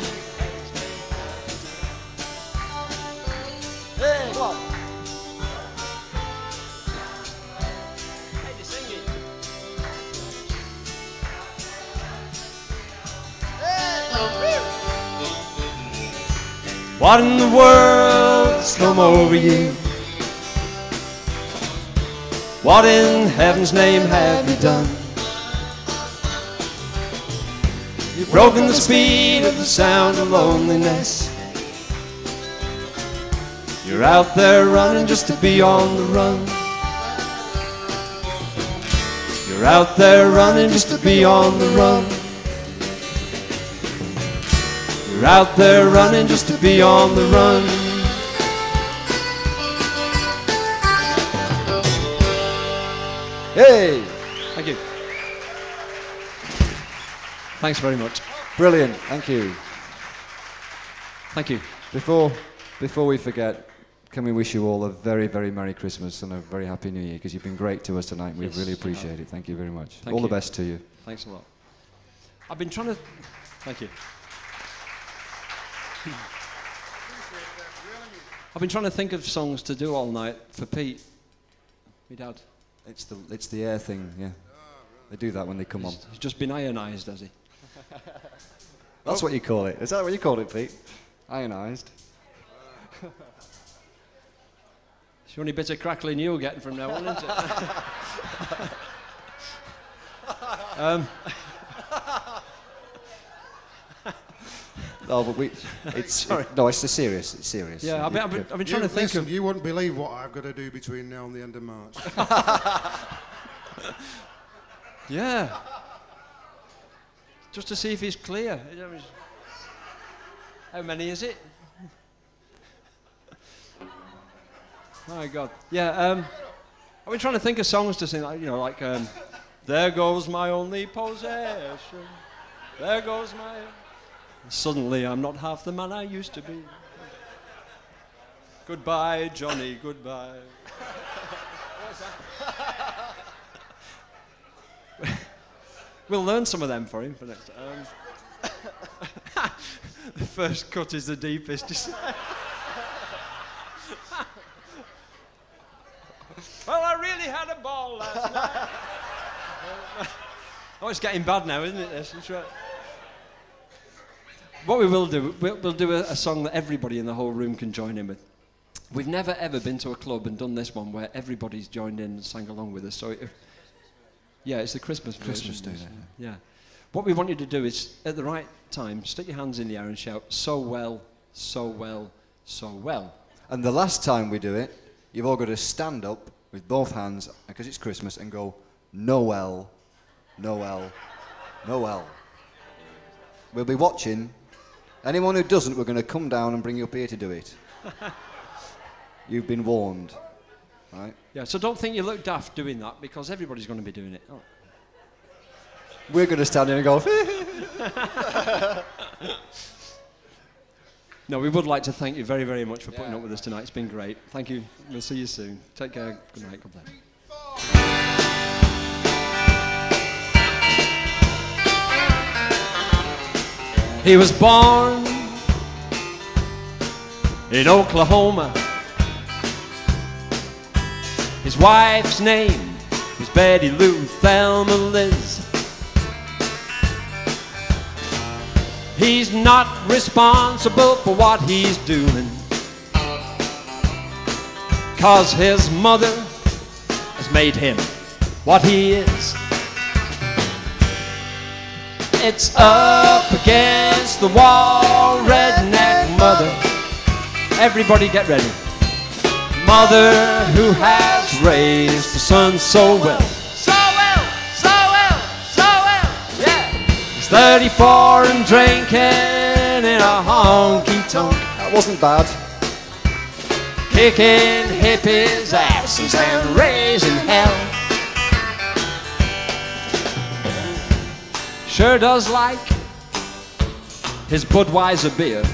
Hey, go on. Hey, you're singing. What in the world's come over you? What in heaven's name have you done? You've broken the speed of the sound of loneliness. You're out there running just to be on the run. You're out there running just to be on the run. You're out there running just to be on the run. Hey! Thank you. Thanks very much. Brilliant. Thank you. Thank you. Before, before we forget, can we wish you all a very, very Merry Christmas and a very Happy New Year, because you've been great to us tonight. We Yes, really you appreciate have. it. Thank you very much. Thank all you. the best to you. Thanks a lot. I've been trying to... Thank you. I've been trying to think of songs to do all night for Pete, my dad. It's the, it's the air thing, yeah. They do that when they come on. He's just been ionised, has he? That's what you call it. Is that what you called it, Pete? Ionised. It's the only bit of crackling you're getting from now on, isn't it? um, No, but we, it's it, no, it's serious. It's serious. Yeah, I've been, I've been, I've been trying You, to think listen, of. you wouldn't believe what I've got to do between now and the end of March. Yeah. Just to see if he's clear. How many is it? My God. Yeah. Um, I've been trying to think of songs to sing, like, you know, like um, "There Goes My Only Possession." There goes my. Suddenly, I'm not half the man I used to be. Goodbye, Johnny. Goodbye. We'll learn some of them for him for next time. Um, the first cut is the deepest. Well, I really had a ball last night. Oh, it's getting bad now, isn't it? This? It's right. What we will do, we'll, we'll do a, a song that everybody in the whole room can join in with. We've never ever been to a club and done this one where everybody's joined in and sang along with us. So, it, yeah, it's the Christmas Christmas version. Day. Yeah. What we want you to do is, at the right time, stick your hands in the air and shout, "So well, so well, so well." And the last time we do it, you've all got to stand up with both hands, because it's Christmas, and go, "Noel, Noel, Noel." We'll be watching. Anyone who doesn't, we're going to come down and bring you up here to do it. You've been warned, right? Yeah, so don't think you look daft doing that, because everybody's going to be doing it. Oh. We're going to stand in and go. No, we would like to thank you very, very much for putting up with us tonight. It's been great. Thank you. We'll see you soon. Take care. Good night. God bless. He was born in Oklahoma. His wife's name was Betty Lou Thelma Liz. He's not responsible for what he's doing, 'cause his mother has made him what he is. It's up against the wall, redneck mother. Everybody get ready. Mother who has raised the son so well. So well, so well, so well, yeah. He's thirty-four and drinking in a honky-tonk. That wasn't bad. Kicking hippies' asses and raising hell. Sure does like his Budweiser beer.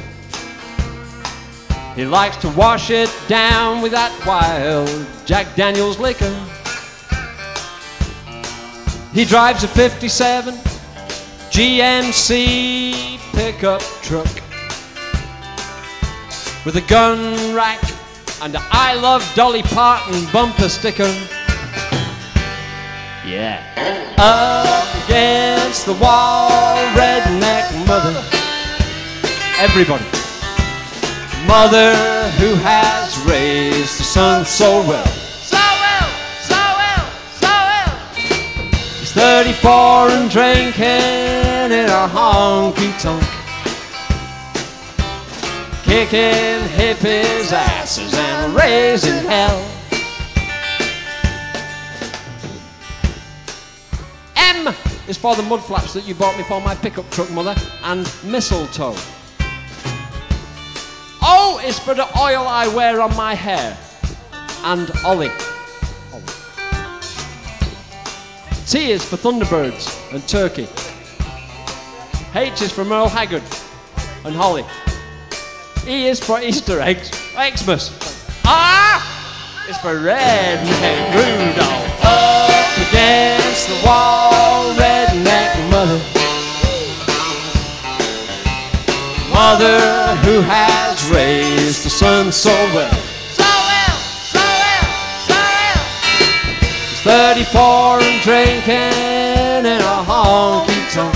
He likes to wash it down with that wild Jack Daniels liquor. He drives a fifty-seven G M C pickup truck with a gun rack and a "I love Dolly Parton" bumper sticker. Yeah. Up against the wall, redneck mother. Everybody. Mother who has raised the son so well. So well, so well, so well. He's thirty-four and drinking in a honky-tonk. Kicking hippies' asses and raising hell. M is for the mud flaps that you bought me for my pickup truck, Mother, and mistletoe. O is for the oil I wear on my hair, and Ollie. T is for Thunderbirds and turkey. H is for Merle Haggard and Holly. E is for Easter eggs, Xmas. R is for Redneck Rudolph. Up against the wall, redneck mother. Mother who has raised the son so well. So well, so well, so well. He's thirty-four and drinking in a honky-tonk.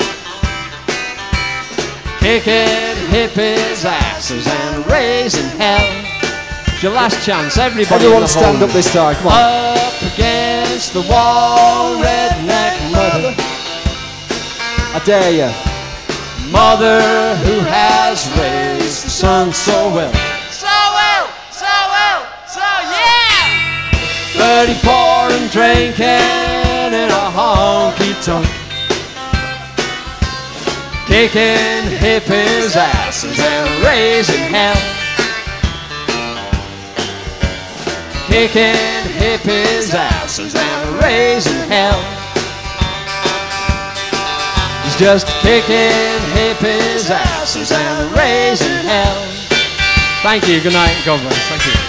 Kicking hippies' asses and raising hell. It's your last chance, everybody. Everyone stand up this time, come on. Up against the wall, redneck mother. I dare you. mother who has raised the son so well. So well, so well, so yeah! thirty-four and drinking in a honky-tonk, kicking hippies' asses and raising hell. Kicking hippies' asses and raising hell. He's just kicking hippies' asses and raising hell. Thank you, good night, God bless, thank you.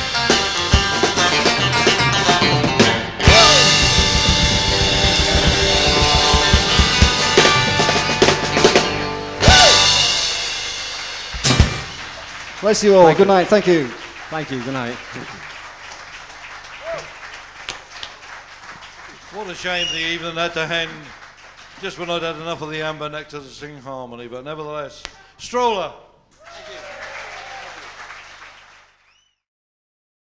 Bless you all. Thank Good you. night. Thank you. Thank you, good night. What a shame the evening had to end just when I'd had enough of the amber nectar to sing harmony, but nevertheless, Stroller.